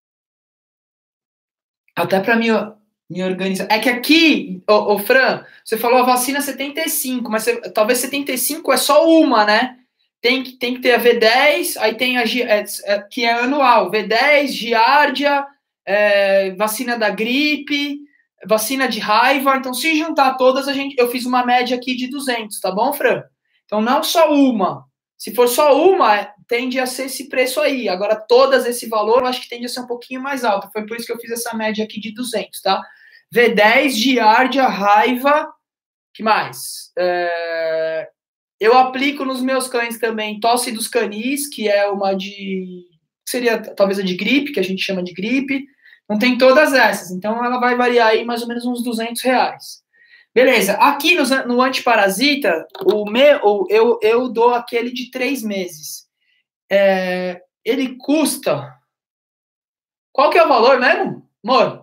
até para me, me organizar. É que aqui, ô, ô, Fran, você falou a vacina setenta e cinco, mas você, talvez setenta e cinco é só uma, né? Tem que, tem que ter a V dez, aí tem a é, é, que é anual, V dez, Giardia, é, vacina da gripe, vacina de raiva. Então, se juntar todas, a gente, eu fiz uma média aqui de duzentos, tá bom, Fran? Então, não só uma. Se for só uma, tende a ser esse preço aí. Agora, todas esse valor, eu acho que tende a ser um pouquinho mais alto. Foi por isso que eu fiz essa média aqui de duzentos, tá? V dez, Giardia, raiva, que mais? É... Eu aplico nos meus cães também tosse dos canis, que é uma de... seria talvez a de gripe, que a gente chama de gripe. Não tem todas essas. Então, ela vai variar aí mais ou menos uns duzentos reais. Beleza. Aqui no, no antiparasita, o meu, eu, eu dou aquele de três meses. É, ele custa... Qual que é o valor mesmo, amor?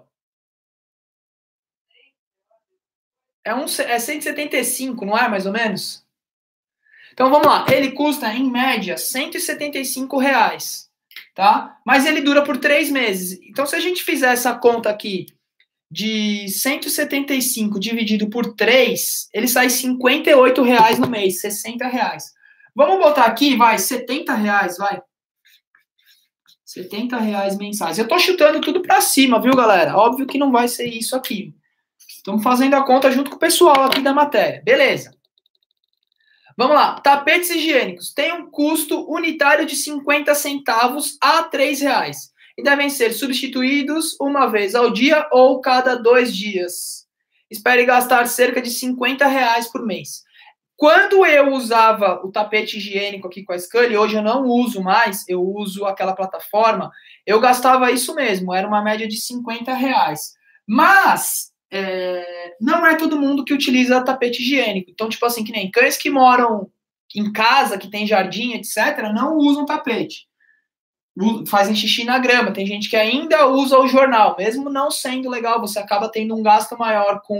É, um, é cento e setenta e cinco, não é, mais ou menos? Então, vamos lá. Ele custa, em média, cento e setenta e cinco reais, tá? Mas ele dura por três meses. Então, se a gente fizer essa conta aqui de cento e setenta e cinco dividido por três, ele sai cinquenta e oito reais no mês, sessenta reais. Vamos botar aqui, vai, setenta reais, vai. setenta reais mensais. Eu tô chutando tudo pra cima, viu, galera? Óbvio que não vai ser isso aqui. Estamos fazendo a conta junto com o pessoal aqui da matéria. Beleza. Vamos lá, tapetes higiênicos têm um custo unitário de cinquenta centavos a três reais e devem ser substituídos uma vez ao dia ou cada dois dias. Espere gastar cerca de cinquenta reais por mês. Quando eu usava o tapete higiênico aqui com a Scully, hoje eu não uso mais, eu uso aquela plataforma, eu gastava isso mesmo, era uma média de cinquenta reais. Mas... É, não é todo mundo que utiliza tapete higiênico. Então, tipo assim, que nem cães que moram em casa, que tem jardim, etcétera, não usam tapete. Fazem xixi na grama. Tem gente que ainda usa o jornal. Mesmo não sendo legal, você acaba tendo um gasto maior com,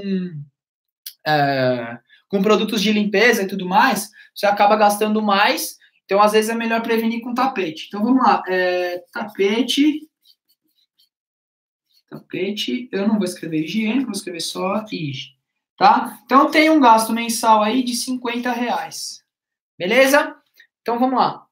é, com produtos de limpeza e tudo mais. Você acaba gastando mais. Então, às vezes, é melhor prevenir com tapete. Então, vamos lá. É, tapete... Tapete, eu não vou escrever higiênico, vou escrever só higiene, tá? Então, tem um gasto mensal aí de cinquenta reais. Beleza? Então, vamos lá.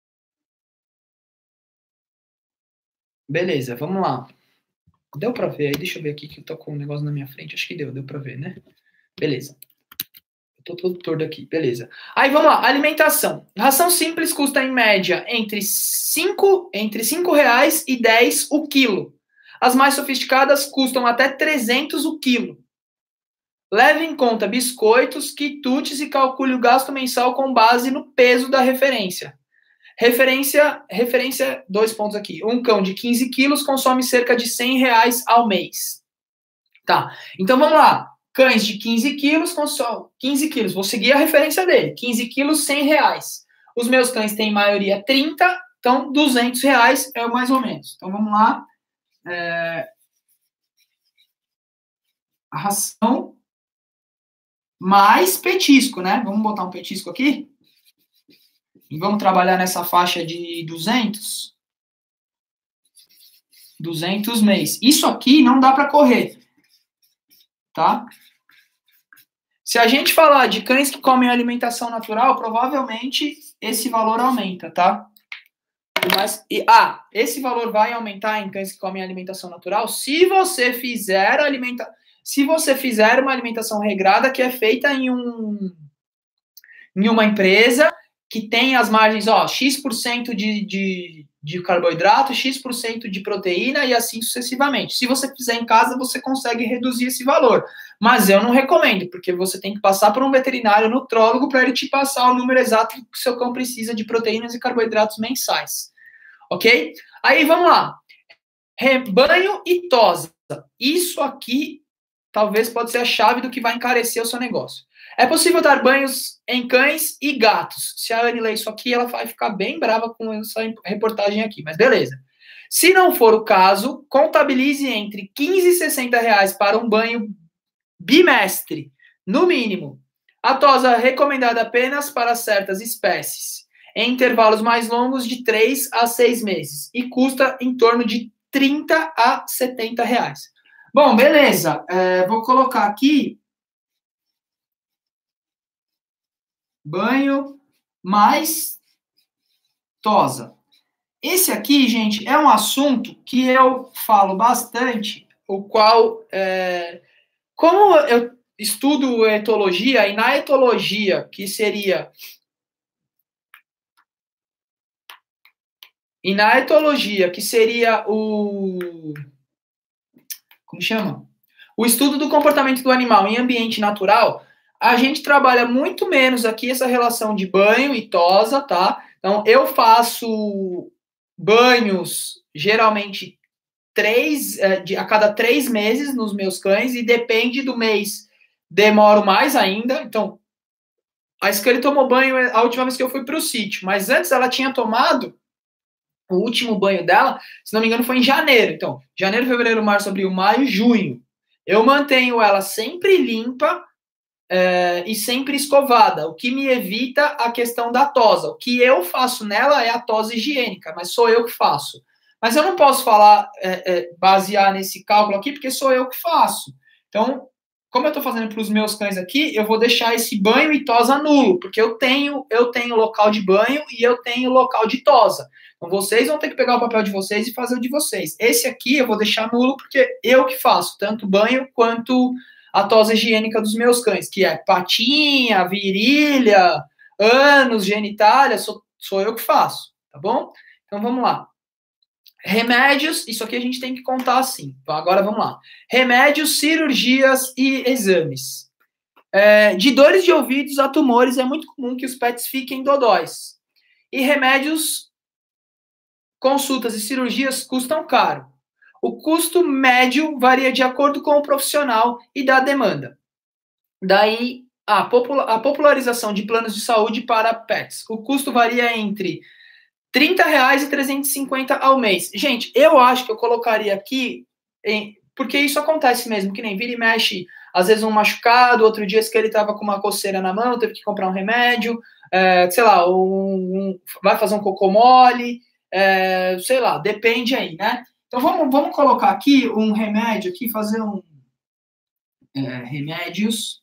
Beleza, vamos lá. Deu pra ver aí? Deixa eu ver aqui que eu tô com um negócio na minha frente. Acho que deu, deu pra ver, né? Beleza. Eu tô todo torto aqui, beleza. Aí, vamos lá. Alimentação. Ração simples custa, em média, entre cinco, entre cinco reais e dez o quilo. As mais sofisticadas custam até trezentos o quilo. Leve em conta biscoitos, quitutes e calcule o gasto mensal com base no peso da referência. Referência, referência, dois pontos aqui. Um cão de quinze quilos consome cerca de cem reais ao mês. Tá, então vamos lá. Cães de quinze quilos consomem quinze quilos. Vou seguir a referência dele. quinze quilos, cem reais. Os meus cães têm maioria trinta, então duzentos reais é o mais ou menos. Então vamos lá. É, a ração mais petisco, né? Vamos botar um petisco aqui? E vamos trabalhar nessa faixa de duzentos? duzentos mês. Isso aqui não dá para correr, tá? Se a gente falar de cães que comem alimentação natural, provavelmente esse valor aumenta, tá? Mas, e, ah, esse valor vai aumentar em cães que comem alimentação natural se você fizer alimenta, se você fizer uma alimentação regrada que é feita em um em uma empresa que tem as margens, ó, X% de, de, de carboidrato, X% de proteína e assim sucessivamente. Se você fizer em casa, você consegue reduzir esse valor. Mas eu não recomendo, porque você tem que passar por um veterinário nutrólogo para ele te passar o número exato que o seu cão precisa de proteínas e carboidratos mensais. Ok? Aí, vamos lá. Rebanho e tosa. Isso aqui, talvez, pode ser a chave do que vai encarecer o seu negócio. É possível dar banhos em cães e gatos. Se a Anne ler isso aqui, ela vai ficar bem brava com essa reportagem aqui, mas beleza. Se não for o caso, contabilize entre quinze e sessenta reais para um banho bimestre, no mínimo. A tosa recomendada apenas para certas espécies, em intervalos mais longos de três a seis meses, e custa em torno de trinta a setenta reais. Bom, beleza. É, vou colocar aqui banho mais tosa. Esse aqui, gente, é um assunto que eu falo bastante, o qual, é, como eu estudo etologia, e na etologia, que seria... E na etologia, que seria o... Como chama? O estudo do comportamento do animal em ambiente natural, a gente trabalha muito menos aqui essa relação de banho e tosa, tá? Então, eu faço banhos, geralmente, três, de, a cada três meses nos meus cães, e depende do mês, demoro mais ainda. Então, a Scully tomou banho a última vez que eu fui para o sítio, mas antes ela tinha tomado o último banho dela, se não me engano, foi em janeiro. Então, janeiro, fevereiro, março, abril, maio, junho. Eu mantenho ela sempre limpa é, e sempre escovada, o que me evita a questão da tosa. O que eu faço nela é a tosa higiênica, mas sou eu que faço. Mas eu não posso falar, é, é, basear nesse cálculo aqui, porque sou eu que faço. Então, como eu estou fazendo para os meus cães aqui, eu vou deixar esse banho e tosa nulo, porque eu tenho, eu tenho local de banho e eu tenho local de tosa. Então, vocês vão ter que pegar o papel de vocês e fazer o de vocês. Esse aqui eu vou deixar nulo, porque eu que faço, tanto banho quanto a tosa higiênica dos meus cães, que é patinha, virilha, ânus, genitália, sou, sou eu que faço, tá bom? Então, vamos lá. Remédios, isso aqui a gente tem que contar assim. Então, agora vamos lá. Remédios, cirurgias e exames. É, de dores de ouvidos a tumores, é muito comum que os pets fiquem dodóis. E remédios, consultas e cirurgias custam caro. O custo médio varia de acordo com o profissional e da demanda. Daí, a, popula a popularização de planos de saúde para pets. O custo varia entre trinta reais e trezentos e cinquenta ao mês. Gente, eu acho que eu colocaria aqui, em, porque isso acontece mesmo, que nem vira e mexe, às vezes um machucado, outro dia que ele estava com uma coceira na mão, teve que comprar um remédio, é, sei lá, um, um, vai fazer um cocô mole, é, sei lá, depende aí, né? Então vamos, vamos colocar aqui um remédio, aqui, fazer um é, remédios.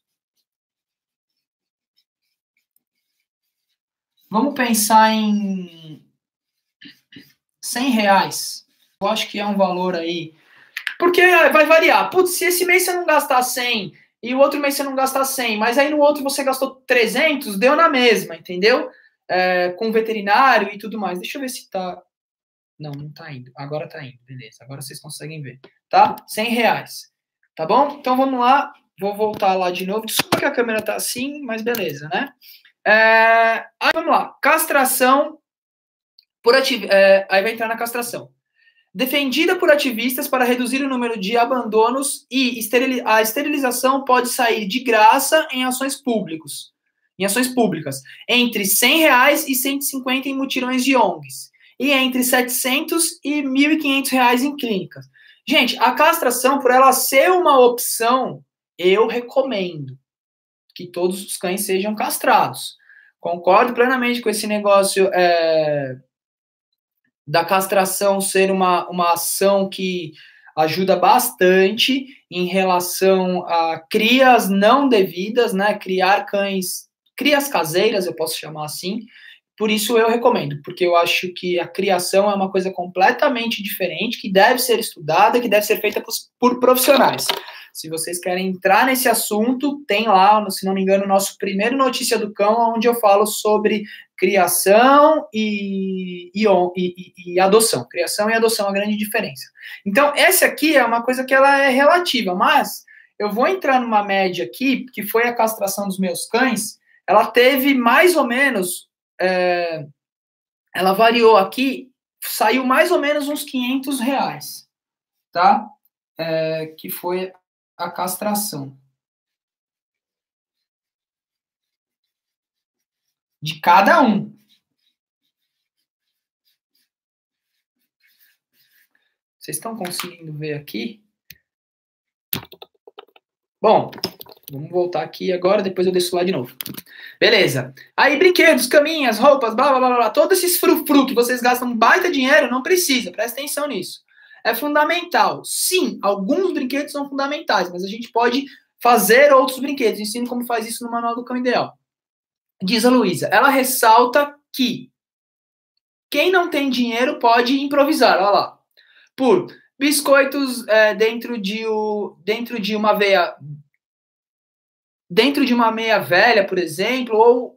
Vamos pensar em cem reais. Eu acho que é um valor aí. Porque vai variar. Putz, se esse mês você não gastar cem e o outro mês você não gastar cem, mas aí no outro você gastou trezentos, deu na mesma, entendeu? É, com veterinário e tudo mais. Deixa eu ver se tá... Não, não tá indo. Agora tá indo, beleza. Agora vocês conseguem ver, tá? cem reais. Tá bom? Então vamos lá. Vou voltar lá de novo. Desculpa que a câmera tá assim, mas beleza, né? É... Aí vamos lá. Castração por ativi... é... Aí vai entrar na castração. Defendida por ativistas para reduzir o número de abandonos e esteril... a esterilização pode sair de graça em ações públicas. Em ações públicas. Entre cem reais e cento e cinquenta em mutirões de O N Gs. E entre setecentos e mil e quinhentos reais em clínicas. Gente, a castração, por ela ser uma opção, eu recomendo que todos os cães sejam castrados. Concordo plenamente com esse negócio é, da castração ser uma, uma ação que ajuda bastante em relação a crias não devidas, né? Criar cães, crias caseiras, eu posso chamar assim. Por isso eu recomendo, porque eu acho que a criação é uma coisa completamente diferente, que deve ser estudada, que deve ser feita por, por profissionais. Se vocês querem entrar nesse assunto, tem lá, se não me engano, o nosso primeiro Notícia do Cão, onde eu falo sobre criação e, e, e, e adoção. Criação e adoção, a grande diferença. Então, essa aqui é uma coisa que ela é relativa, mas eu vou entrar numa média aqui, que foi a castração dos meus cães, ela teve mais ou menos, é, ela variou aqui, saiu mais ou menos uns quinhentos reais, tá? É, que foi a castração de cada um. Vocês estão conseguindo ver aqui? Bom, vamos voltar aqui agora, depois eu desço lá de novo. Beleza. Aí, brinquedos, caminhas, roupas, blá, blá, blá, blá, todos esses frufru que vocês gastam um baita dinheiro, não precisa, presta atenção nisso. É fundamental. Sim, alguns brinquedos são fundamentais, mas a gente pode fazer outros brinquedos. Ensino como faz isso no Manual do Cão Ideal. Diz a Luísa, ela ressalta que quem não tem dinheiro pode improvisar, olha lá. Por biscoitos é, dentro, de o, dentro de uma veia... Dentro de uma meia velha, por exemplo, ou...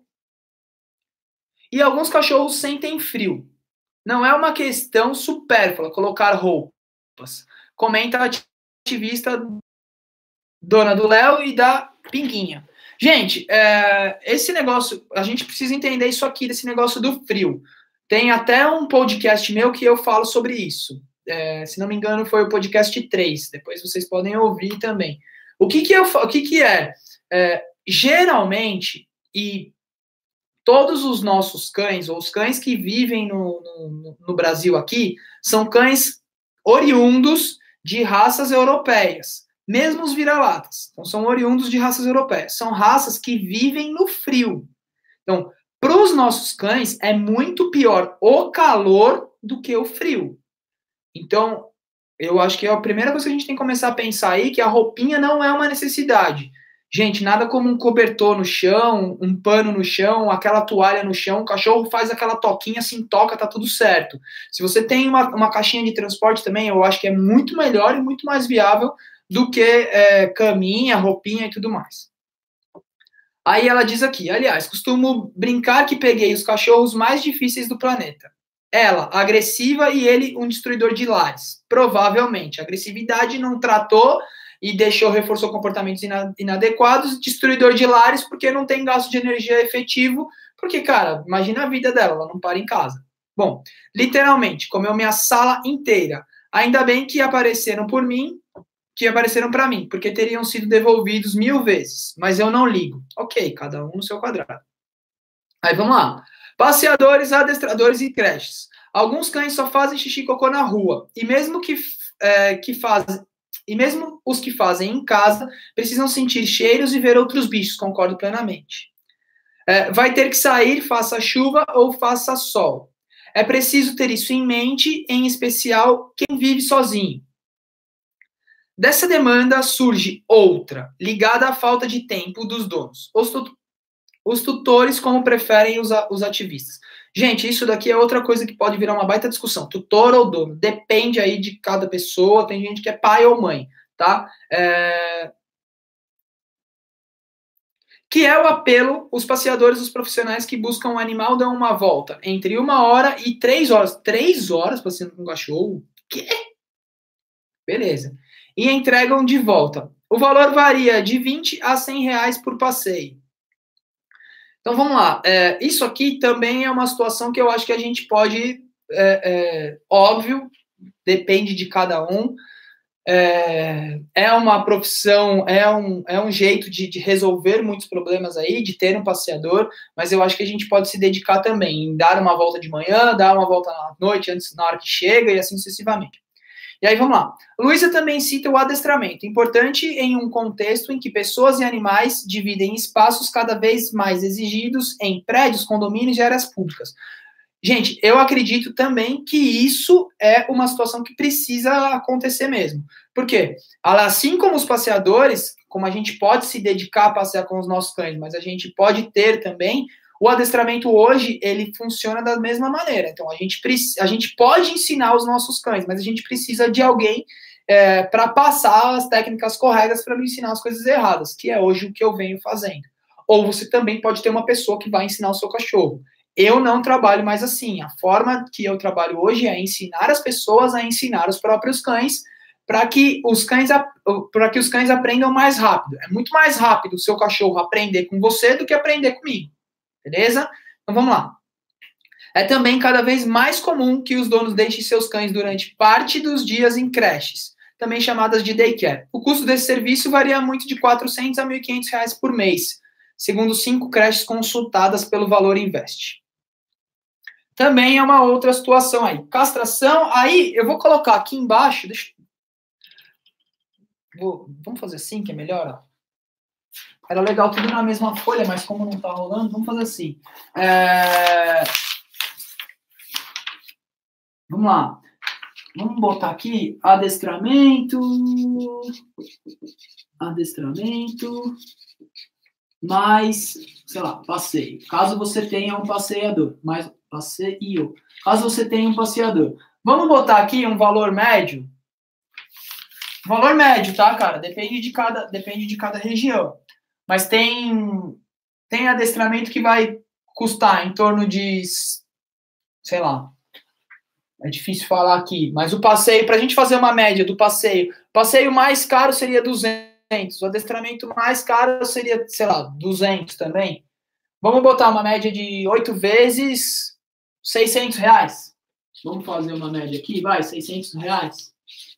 E alguns cachorros sentem frio. Não é uma questão supérflua colocar roupas. Comenta a ativista dona do Léo e da Pinguinha. Gente, é, esse negócio, a gente precisa entender isso aqui, desse negócio do frio. Tem até um podcast meu que eu falo sobre isso. É, se não me engano, foi o podcast três. Depois vocês podem ouvir também. O que que, eu, o que, que é? é? Geralmente, e todos os nossos cães, ou os cães que vivem no, no, no Brasil aqui, são cães oriundos de raças europeias. Mesmo os vira-latas. Então, são oriundos de raças europeias. São raças que vivem no frio. Então, para os nossos cães, é muito pior o calor do que o frio. Então, eu acho que é a primeira coisa que a gente tem que começar a pensar aí, que a roupinha não é uma necessidade. Gente, nada como um cobertor no chão, um pano no chão, aquela toalha no chão, o cachorro faz aquela toquinha, assim, toca, tá tudo certo. Se você tem uma, uma caixinha de transporte também, eu acho que é muito melhor e muito mais viável do que é, caminha, roupinha e tudo mais. Aí ela diz aqui, aliás, costumo brincar que peguei os cachorros mais difíceis do planeta. Ela, agressiva, e ele, um destruidor de lares. Provavelmente. A agressividade não tratou e deixou, reforçou comportamentos inadequados. Destruidor de lares porque não tem gasto de energia efetivo. Porque, cara, imagina a vida dela, ela não para em casa. Bom, literalmente, comeu minha sala inteira. Ainda bem que apareceram por mim, que apareceram para mim, porque teriam sido devolvidos mil vezes, mas eu não ligo. Ok, cada um no seu quadrado. Aí vamos lá. Passeadores, adestradores e creches. Alguns cães só fazem xixi e cocô na rua, e mesmo que, é, que fazem, e mesmo os que fazem em casa precisam sentir cheiros e ver outros bichos, concordo plenamente. É, vai ter que sair, faça chuva ou faça sol. É preciso ter isso em mente, em especial quem vive sozinho. Dessa demanda surge outra, ligada à falta de tempo dos donos. Os, tut os tutores, como preferem os, os ativistas. Gente, isso daqui é outra coisa que pode virar uma baita discussão. Tutor ou dono, depende aí de cada pessoa. Tem gente que é pai ou mãe, tá? É... Que é o apelo, os passeadores, os profissionais que buscam um animal dão uma volta entre uma hora e três horas. Três horas passeando com um cachorro? Quê? Beleza. E entregam de volta. O valor varia de vinte a cem reais por passeio. Então, vamos lá. É, isso aqui também é uma situação que eu acho que a gente pode... É, é, óbvio, depende de cada um. É, é uma profissão, é um, é um jeito de, de resolver muitos problemas aí, de ter um passeador, mas eu acho que a gente pode se dedicar também em dar uma volta de manhã, dar uma volta à noite, antes, na hora que chega, e assim sucessivamente. E aí, vamos lá. Luísa também cita o adestramento, importante em um contexto em que pessoas e animais dividem espaços cada vez mais exigidos em prédios, condomínios e áreas públicas. Gente, eu acredito também que isso é uma situação que precisa acontecer mesmo. Por quê? Assim como os passeadores, como a gente pode se dedicar a passear com os nossos cães, mas a gente pode ter também, o adestramento hoje, ele funciona da mesma maneira. Então, a gente, a gente pode ensinar os nossos cães, mas a gente precisa de alguém é, para passar as técnicas corretas para não ensinar as coisas erradas, que é hoje o que eu venho fazendo. Ou você também pode ter uma pessoa que vai ensinar o seu cachorro. Eu não trabalho mais assim. A forma que eu trabalho hoje é ensinar as pessoas a ensinar os próprios cães para que os cães para que os cães aprendam mais rápido. É muito mais rápido o seu cachorro aprender com você do que aprender comigo. Beleza? Então vamos lá. É também cada vez mais comum que os donos deixem seus cães durante parte dos dias em creches, também chamadas de daycare. O custo desse serviço varia muito de quatrocentos a mil e quinhentos reais por mês, segundo cinco creches consultadas pelo Valor Invest. Também é uma outra situação aí. Castração, aí eu vou colocar aqui embaixo, deixa... vou... vamos fazer assim que é melhor, ó. Era legal tudo na mesma folha, mas como não tá rolando, vamos fazer assim. É... Vamos lá. Vamos botar aqui adestramento. Adestramento. Mais, sei lá, passeio. Caso você tenha um passeador. Mais passeio. Caso você tenha um passeador. Vamos botar aqui um valor médio. Valor médio, tá, cara? Depende de cada, depende de cada região. Mas tem, tem adestramento que vai custar em torno de, sei lá, é difícil falar aqui, mas o passeio, para a gente fazer uma média do passeio, passeio mais caro seria duzentos, o adestramento mais caro seria, sei lá, duzentos também. Vamos botar uma média de oito vezes seiscentos reais. Vamos fazer uma média aqui, vai, seiscentos reais.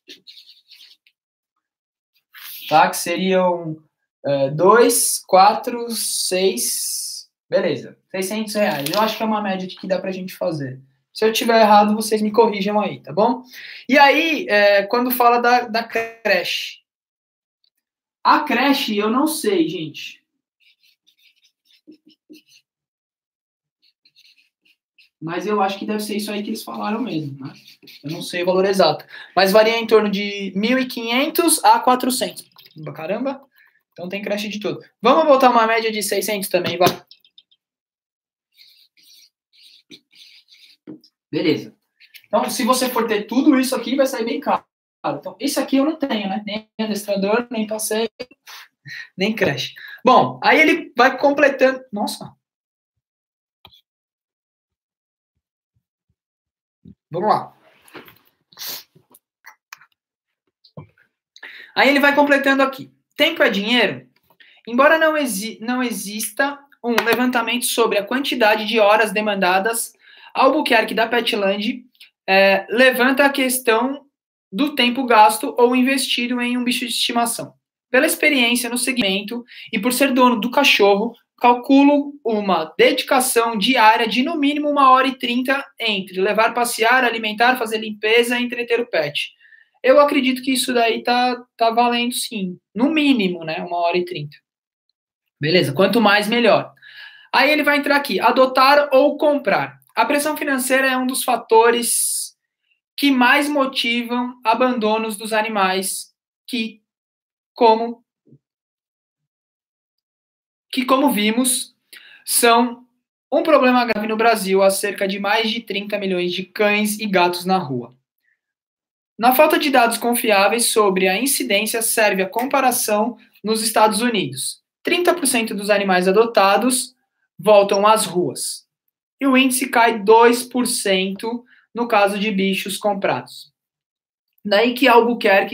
Tá, que seriam... dois, quatro, seis, beleza, seiscentos reais. Eu acho que é uma média que dá pra gente fazer. Se eu tiver errado, vocês me corrijam aí, tá bom? E aí, é, quando fala da, da creche. A creche, eu não sei, gente. Mas eu acho que deve ser isso aí que eles falaram mesmo, né? Eu não sei o valor exato. Mas varia em torno de mil e quinhentos a quatrocentos. Caramba! Então tem creche de tudo. Vamos botar uma média de seiscentos também, vai. Beleza. Então, se você for ter tudo isso aqui, vai sair bem caro. Então, esse aqui eu não tenho, né? Nem adestrador, nem passeio, nem creche. Bom, aí ele vai completando... Nossa! Vamos lá. Aí ele vai completando aqui. Tempo é dinheiro? Embora não, exi não exista um levantamento sobre a quantidade de horas demandadas, Albuquerque da Petland é, levanta a questão do tempo gasto ou investido em um bicho de estimação. Pela experiência no segmento e por ser dono do cachorro, calculo uma dedicação diária de no mínimo uma hora e trinta entre levar passear, alimentar, fazer limpeza e entreter o pet. Eu acredito que isso daí tá, tá valendo sim. No mínimo, né? Uma hora e trinta. Beleza, quanto mais, melhor. Aí ele vai entrar aqui, adotar ou comprar. A pressão financeira é um dos fatores que mais motivam abandonos dos animais que, como, que, como vimos, são um problema grave no Brasil, há cerca de mais de trinta milhões de cães e gatos na rua. Na falta de dados confiáveis sobre a incidência, serve a comparação nos Estados Unidos. trinta por cento dos animais adotados voltam às ruas. E o índice cai dois por cento no caso de bichos comprados. Daí que Albuquerque,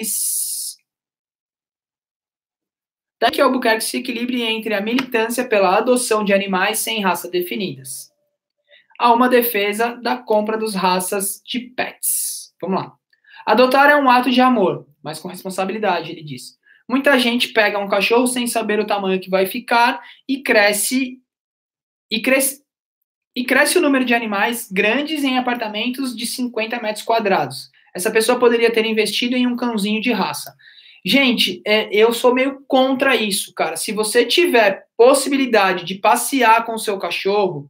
Daí que Albuquerque se equilibre entre a militância pela adoção de animais sem raça definidas. Há uma defesa da compra dos raças de pets. Vamos lá. Adotar é um ato de amor, mas com responsabilidade, ele diz. Muita gente pega um cachorro sem saber o tamanho que vai ficar e cresce e cresce e cresce o número de animais grandes em apartamentos de cinquenta metros quadrados. Essa pessoa poderia ter investido em um cãozinho de raça. Gente, é, eu sou meio contra isso, cara. Se você tiver possibilidade de passear com o seu cachorro,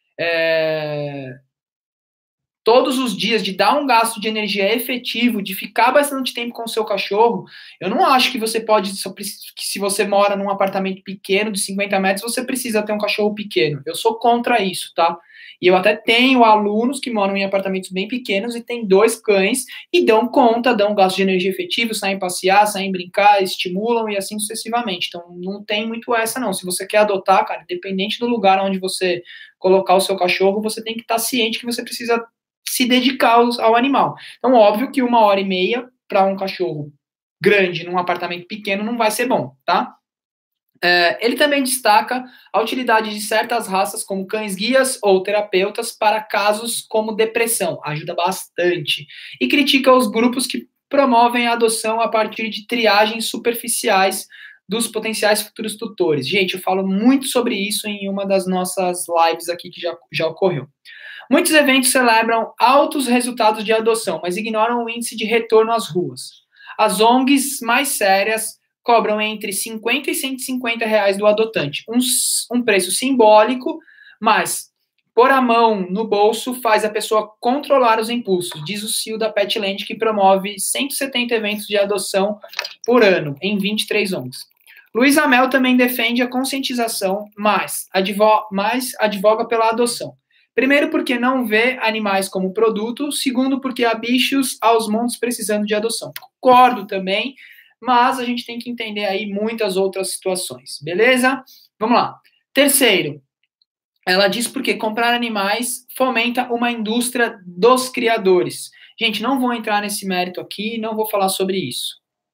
é, todos os dias, de dar um gasto de energia efetivo, de ficar bastante tempo com o seu cachorro, eu não acho que você pode, que se você mora num apartamento pequeno de cinquenta metros, você precisa ter um cachorro pequeno. Eu sou contra isso, tá? E eu até tenho alunos que moram em apartamentos bem pequenos e têm dois cães e dão conta, dão gasto de energia efetivo, saem passear, saem brincar, estimulam e assim sucessivamente. Então, não tem muito essa, não. Se você quer adotar, cara, independente do lugar onde você colocar o seu cachorro, você tem que estar ciente que você precisa se dedicar ao animal. Então, óbvio que uma hora e meia para um cachorro grande num apartamento pequeno não vai ser bom, tá? É, ele também destaca a utilidade de certas raças, como cães-guias ou terapeutas, para casos como depressão. Ajuda bastante. E critica os grupos que promovem a adoção a partir de triagens superficiais dos potenciais futuros tutores. Gente, eu falo muito sobre isso em uma das nossas lives aqui que já, já ocorreu. Muitos eventos celebram altos resultados de adoção, mas ignoram o índice de retorno às ruas. As O N Gs mais sérias cobram entre cinquenta e cento e cinquenta reais do adotante. Um, um preço simbólico, mas pôr a mão no bolso faz a pessoa controlar os impulsos, diz o C E O da Petland, que promove cento e setenta eventos de adoção por ano, em vinte e três O N Gs. Luiz Amel também defende a conscientização, mas advoga, mas advoga pela adoção. Primeiro, porque não vê animais como produto. Segundo, porque há bichos aos montes precisando de adoção. Concordo também, mas a gente tem que entender aí muitas outras situações, beleza? Vamos lá. Terceiro, ela diz porque comprar animais fomenta uma indústria dos criadores. Gente, não vou entrar nesse mérito aqui, não vou falar sobre isso.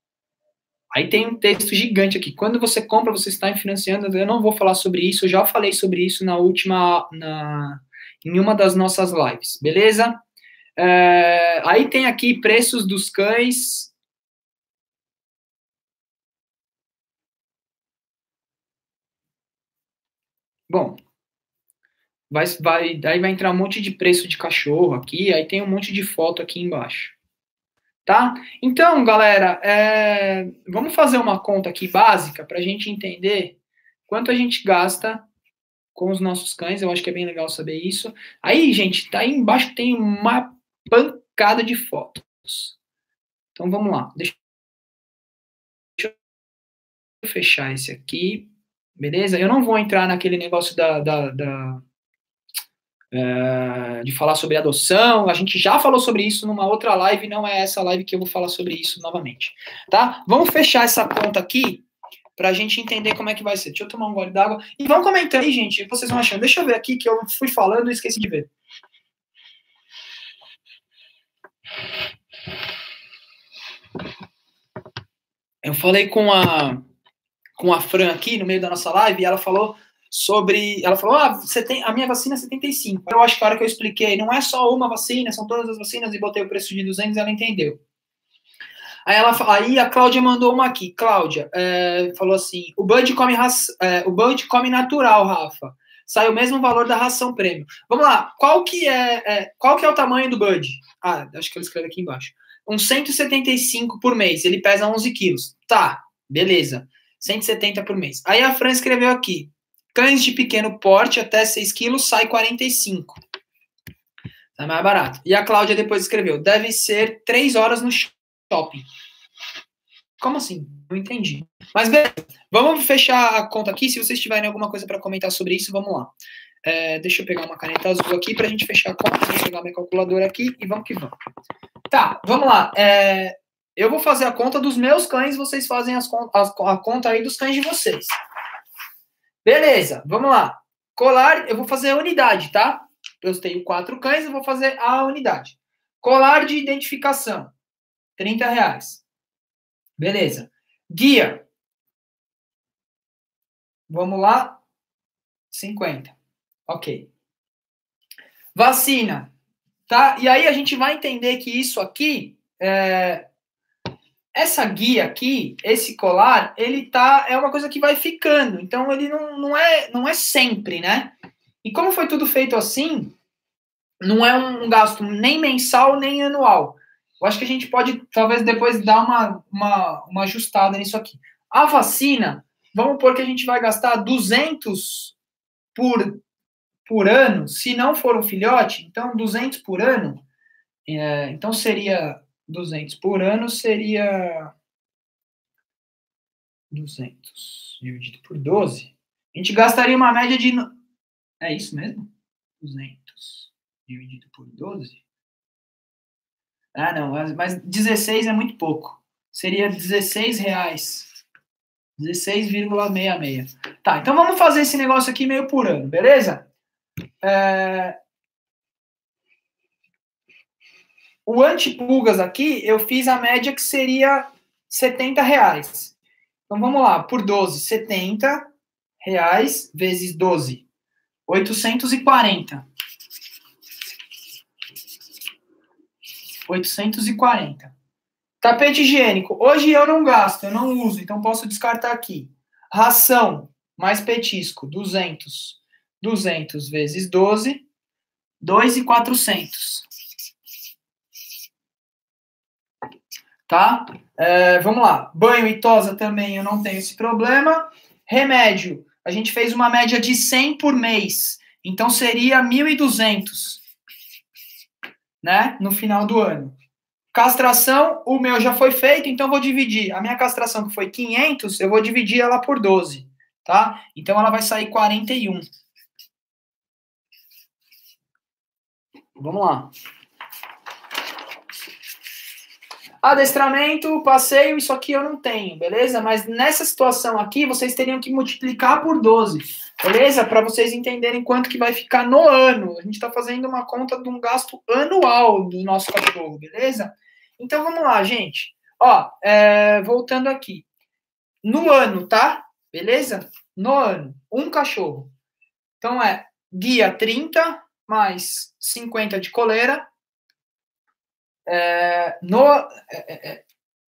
Aí tem um texto gigante aqui. Quando você compra, você está financiando. Eu não vou falar sobre isso, eu já falei sobre isso na última... Na... em uma das nossas lives, beleza? É, aí tem aqui preços dos cães. Bom, vai, vai, aí vai entrar um monte de preço de cachorro aqui, aí tem um monte de foto aqui embaixo. Tá? Então, galera, é, vamos fazer uma conta aqui básica para a gente entender quanto a gente gasta com os nossos cães. Eu acho que é bem legal saber isso. Aí, gente, tá aí embaixo tem uma pancada de fotos. Então, vamos lá. Deixa eu fechar esse aqui. Beleza? Eu não vou entrar naquele negócio da... da, da é, de falar sobre adoção. A gente já falou sobre isso numa outra live. Não é essa live que eu vou falar sobre isso novamente. Tá? Vamos fechar essa conta aqui pra gente entender como é que vai ser. Deixa eu tomar um gole d'água. E vão comentando aí, gente, o que vocês vão achando. Deixa eu ver aqui, que eu fui falando e esqueci de ver. Eu falei com a, com a Fran aqui, no meio da nossa live, e ela falou sobre... Ela falou, ah, você tem, a minha vacina é setenta e cinco. Eu acho que a hora que eu expliquei, não é só uma vacina, são todas as vacinas, e botei o preço de duzentos, ela entendeu. Aí, ela, aí a Cláudia mandou uma aqui. Cláudia, é, falou assim, o Bud come, é, o Bud come natural, Rafa. Sai o mesmo valor da ração prêmio. Vamos lá, qual que é, é, qual que é o tamanho do Bud? Ah, acho que ele escreve aqui embaixo. Um cento e setenta e cinco por mês, ele pesa onze quilos. Tá, beleza. cento e setenta por mês. Aí a Fran escreveu aqui, cães de pequeno porte até seis quilos sai quarenta e cinco. Tá mais barato. E a Cláudia depois escreveu, deve ser três horas no shopping. Como assim? Não entendi. Mas beleza, vamos fechar a conta aqui. Se vocês tiverem alguma coisa para comentar sobre isso, vamos lá. É, deixa eu pegar uma caneta azul aqui para a gente fechar a conta. Vou pegar minha calculadora aqui e vamos que vamos. Tá, vamos lá. É, eu vou fazer a conta dos meus cães, vocês fazem as, as, a conta aí dos cães de vocês. Beleza, vamos lá. Colar, eu vou fazer a unidade, tá? Eu tenho quatro cães, eu vou fazer a unidade. Colar de identificação, trinta reais. Beleza. Guia. Vamos lá. cinquenta. Ok. Vacina. Tá? E aí a gente vai entender que isso aqui, é... essa guia aqui, esse colar, ele tá, é uma coisa que vai ficando. Então ele não, não, é, não é sempre, né? E como foi tudo feito assim, não é um gasto nem mensal nem anual. Eu acho que a gente pode, talvez, depois dar uma, uma, uma ajustada nisso aqui. A vacina, vamos pôr que a gente vai gastar duzentos por, por ano, se não for um filhote, então duzentos por ano, é, então seria duzentos por ano, seria duzentos dividido por doze. A gente gastaria uma média de... É isso mesmo? duzentos dividido por doze? Ah, não, mas dezesseis é muito pouco. Seria dezesseis reais. dezesseis vírgula sessenta e seis. Tá, então vamos fazer esse negócio aqui meio por ano, beleza? É... O antipulgas aqui, eu fiz a média que seria setenta reais. Então vamos lá, por doze, setenta reais vezes doze. oitocentos e quarenta. oitocentos e quarenta. Tapete higiênico. Hoje eu não gasto, eu não uso, então posso descartar aqui. Ração, mais petisco, duzentos. duzentos vezes doze, dois mil e quatrocentos. Tá? É, vamos lá. Banho e tosa também eu não tenho esse problema. Remédio, a gente fez uma média de cem por mês, então seria mil e duzentos, né? No final do ano. Castração, o meu já foi feito, então vou dividir. A minha castração, que foi quinhentos, eu vou dividir ela por doze, tá? Então ela vai sair quarenta e um. Vamos lá. Adestramento, passeio, isso aqui eu não tenho, beleza? Mas nessa situação aqui, vocês teriam que multiplicar por doze, beleza? Para vocês entenderem quanto que vai ficar no ano. A gente está fazendo uma conta de um gasto anual do nosso cachorro, beleza? Então, vamos lá, gente. Ó, é, voltando aqui. No ano, tá? Beleza? No ano. Um cachorro. Então, é guia trinta mais cinquenta de coleira. É, no, é, é,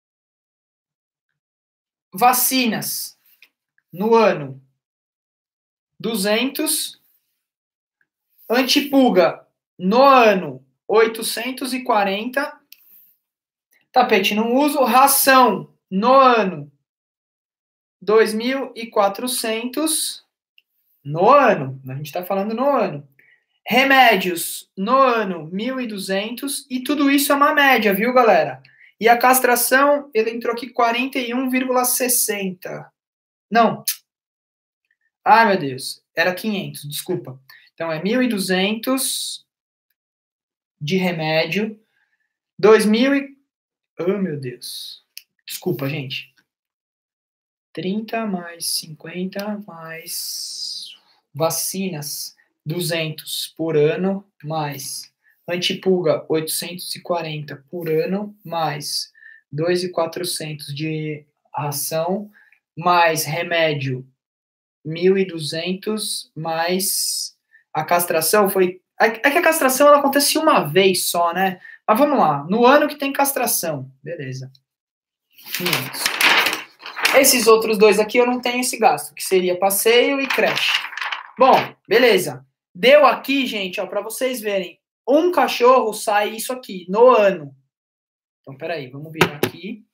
vacinas. No ano, duzentos. Antipulga. No ano, oitocentos e quarenta. Tapete não uso. Ração. No ano, dois mil e quatrocentos. No ano. A gente está falando no ano. Remédios, no ano, mil e duzentos. E tudo isso é uma média, viu, galera? E a castração, ele entrou aqui quarenta e um vírgula sessenta. Não. Ai, meu Deus. Era quinhentos, desculpa. Então, é mil e duzentos de remédio. dois mil e... Oh, meu Deus. Desculpa, gente. trinta mais cinquenta mais vacinas, duzentos por ano, mais antipulga, oitocentos e quarenta por ano, mais dois mil e quatrocentos de ração, mais remédio, mil e duzentos, mais a castração foi... É que a castração ela acontece uma vez só, né? Mas vamos lá, no ano que tem castração, beleza. quinhentos. Esses outros dois aqui eu não tenho esse gasto, que seria passeio e creche. Bom, beleza. Deu aqui, gente, ó, para vocês verem. Um cachorro sai isso aqui, no ano. Então, peraí, vamos virar aqui.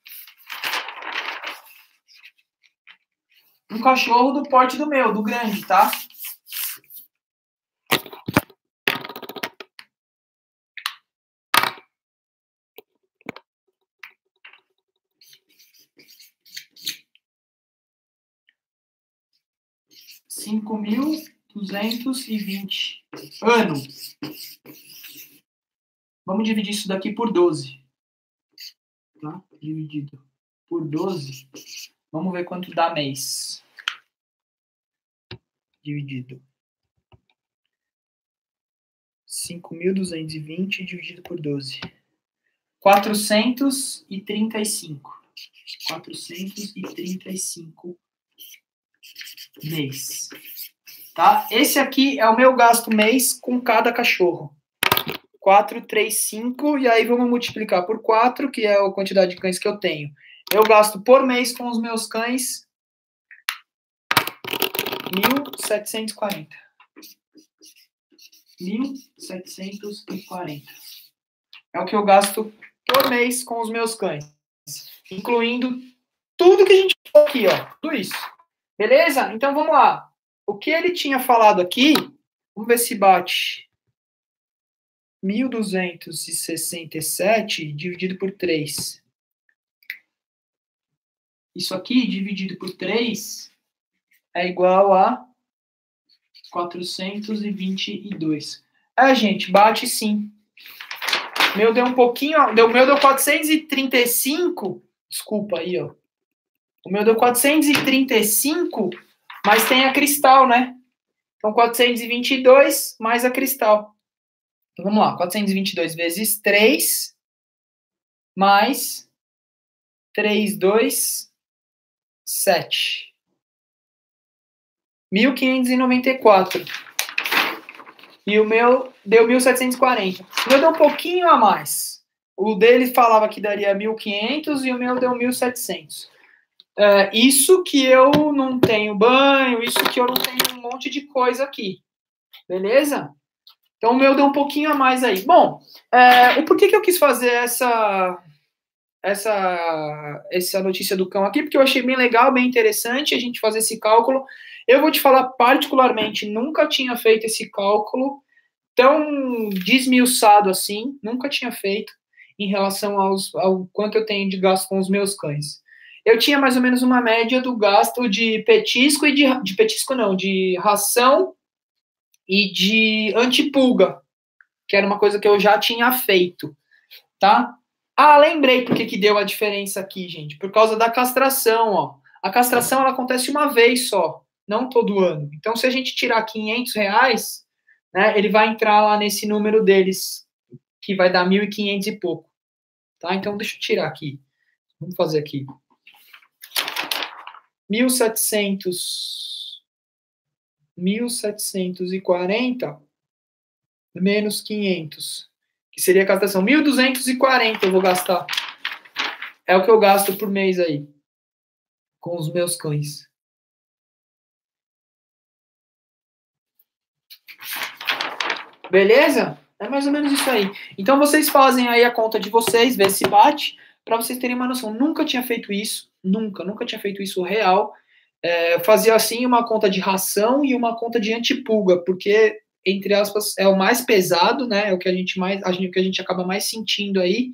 Um cachorro do porte do meu, do grande, tá? cinco mil duzentos e vinte. Ano. Vamos dividir isso daqui por doze. Tá? Dividido por doze. Vamos ver quanto dá mês. Dividido. cinco mil duzentos e vinte dividido por doze. quatrocentos e trinta e cinco. quatrocentos e trinta e cinco mês. Tá? Esse aqui é o meu gasto mês com cada cachorro. quatrocentos e trinta e cinco, e aí vamos multiplicar por quatro, que é a quantidade de cães que eu tenho. Eu gasto por mês com os meus cães mil setecentos e quarenta. mil setecentos e quarenta. É o que eu gasto por mês com os meus cães. Incluindo tudo que a gente falou aqui, ó. Tudo isso. Beleza? Então, vamos lá. O que ele tinha falado aqui, vamos ver se bate mil duzentos e sessenta e sete dividido por três. Isso aqui, dividido por três, é igual a quatrocentos e vinte e dois. É, gente, bate sim. Meu deu um pouquinho, deu, meu deu quatrocentos e trinta e cinco, desculpa aí, ó. O meu deu quatrocentos e trinta e cinco, mas tem a cristal, né? Então, quatrocentos e vinte e dois mais a cristal. Então, vamos lá, quatrocentos e vinte e dois vezes três, mais três, dois, sete. mil quinhentos e noventa e quatro. E o meu deu mil setecentos e quarenta. O meu deu um pouquinho a mais. O dele falava que daria mil e quinhentos e o meu deu mil e setecentos. É, isso que eu não tenho banho, isso que eu não tenho um monte de coisa aqui. Beleza? Então o meu deu um pouquinho a mais aí. Bom, é, o porquê que eu quis fazer essa, essa, essa notícia do cão aqui? Porque eu achei bem legal, bem interessante a gente fazer esse cálculo. Eu vou te falar particularmente, nunca tinha feito esse cálculo tão desmiuçado assim, nunca tinha feito em relação aos, ao quanto eu tenho de gasto com os meus cães. Eu tinha mais ou menos uma média do gasto de petisco e de, de petisco não, de ração e de antipulga, que era uma coisa que eu já tinha feito, tá? Ah, lembrei porque que deu a diferença aqui, gente, por causa da castração, ó. A castração, ela acontece uma vez só, não todo ano. Então, se a gente tirar quinhentos reais, né, ele vai entrar lá nesse número deles, que vai dar mil e quinhentos e pouco, tá? Então, deixa eu tirar aqui. Vamos fazer aqui. mil e setecentos, mil setecentos e quarenta menos quinhentos, que seria a castração. mil duzentos e quarenta eu vou gastar. É o que eu gasto por mês aí, com os meus cães. Beleza? É mais ou menos isso aí. Então, vocês fazem aí a conta de vocês, vê se bate, para vocês terem uma noção. Nunca tinha feito isso, nunca, nunca tinha feito isso real. É, eu fazia assim uma conta de ração e uma conta de antipulga, porque, entre aspas, é o mais pesado, né? É o que a gente mais, a gente, o que a gente acaba mais sentindo aí.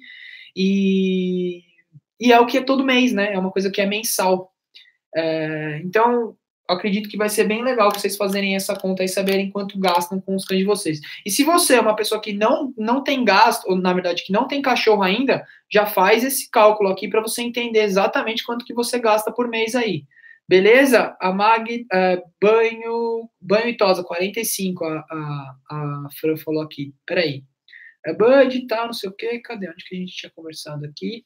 E, e é o que é todo mês, né? É uma coisa que é mensal. É, então, acredito que vai ser bem legal vocês fazerem essa conta e saberem quanto gastam com os cães de vocês. E se você é uma pessoa que não, não tem gasto, ou na verdade que não tem cachorro ainda, já faz esse cálculo aqui para você entender exatamente quanto que você gasta por mês aí. Beleza? A Mag, é, banho, banho e tosa, quarenta e cinco, a, a, a Fran falou aqui. Peraí. É Bud e tal, não sei o quê. Cadê? Onde que a gente tinha conversado aqui?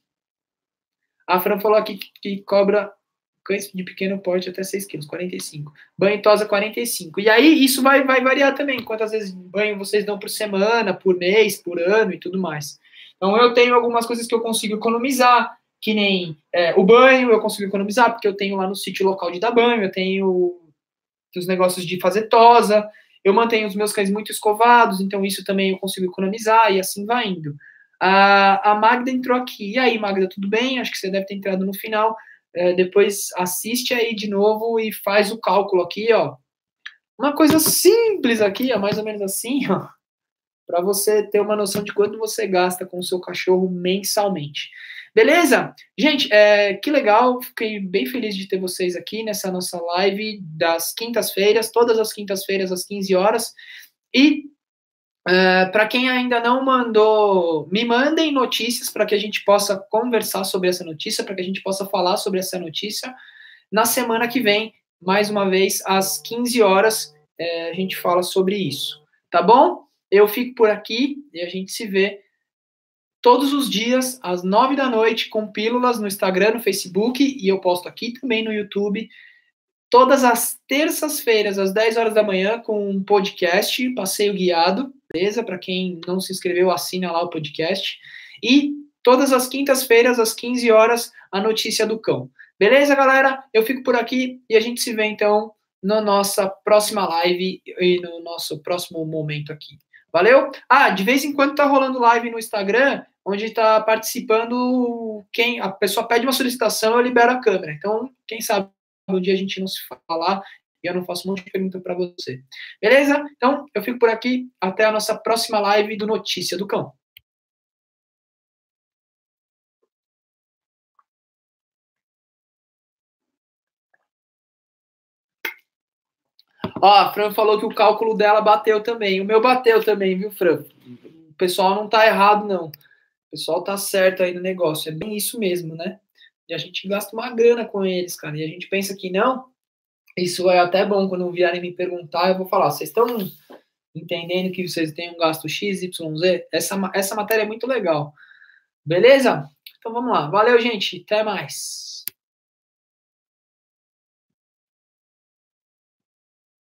A Fran falou aqui que, que cobra cães de pequeno porte até seis quilos, quarenta e cinco. Banho e tosa, quarenta e cinco. E aí, isso vai, vai variar também. Quantas vezes banho vocês dão por semana, por mês, por ano e tudo mais. Então, eu tenho algumas coisas que eu consigo economizar, que nem é, o banho, eu consigo economizar, porque eu tenho lá no sítio local de dar banho, eu tenho os negócios de fazer tosa, eu mantenho os meus cães muito escovados, então isso também eu consigo economizar, e assim vai indo. A, a Magda entrou aqui. E aí, Magda, tudo bem? Acho que você deve ter entrado no final. É, depois assiste aí de novo e faz o cálculo aqui, ó. Uma coisa simples aqui, ó, mais ou menos assim, ó, para você ter uma noção de quanto você gasta com o seu cachorro mensalmente. Beleza? Gente, é, que legal, fiquei bem feliz de ter vocês aqui nessa nossa live das quintas-feiras, todas as quintas-feiras às quinze horas. E uh, para quem ainda não mandou, me mandem notícias para que a gente possa conversar sobre essa notícia, para que a gente possa falar sobre essa notícia. Na semana que vem, mais uma vez, às quinze horas, é, a gente fala sobre isso. Tá bom? Eu fico por aqui e a gente se vê todos os dias, às nove da noite, com pílulas no Instagram, no Facebook, e eu posto aqui também no YouTube, todas as terças-feiras, às dez horas da manhã, com um podcast, passeio guiado, beleza? Para quem não se inscreveu, assina lá o podcast. E todas as quintas-feiras, às quinze horas, a notícia do cão. Beleza, galera? Eu fico por aqui e a gente se vê, então, na nossa próxima live e no nosso próximo momento aqui. Valeu? Ah, de vez em quando tá rolando live no Instagram, onde está participando quem... A pessoa pede uma solicitação, eu libero a câmera. Então, quem sabe um dia a gente não se falar e eu não faço um monte de pergunta para você. Beleza? Então, eu fico por aqui. Até a nossa próxima live do Notícia do Cão. Ó, a Fran falou que o cálculo dela bateu também. O meu bateu também, viu, Fran? O pessoal não tá errado, não. O pessoal tá certo aí no negócio. É bem isso mesmo, né? E a gente gasta uma grana com eles, cara. E a gente pensa que não. Isso é até bom quando vierem me perguntar. Eu vou falar, vocês estão entendendo que vocês têm um gasto X, Y, Z? Essa, essa matéria é muito legal. Beleza? Então vamos lá. Valeu, gente. Até mais.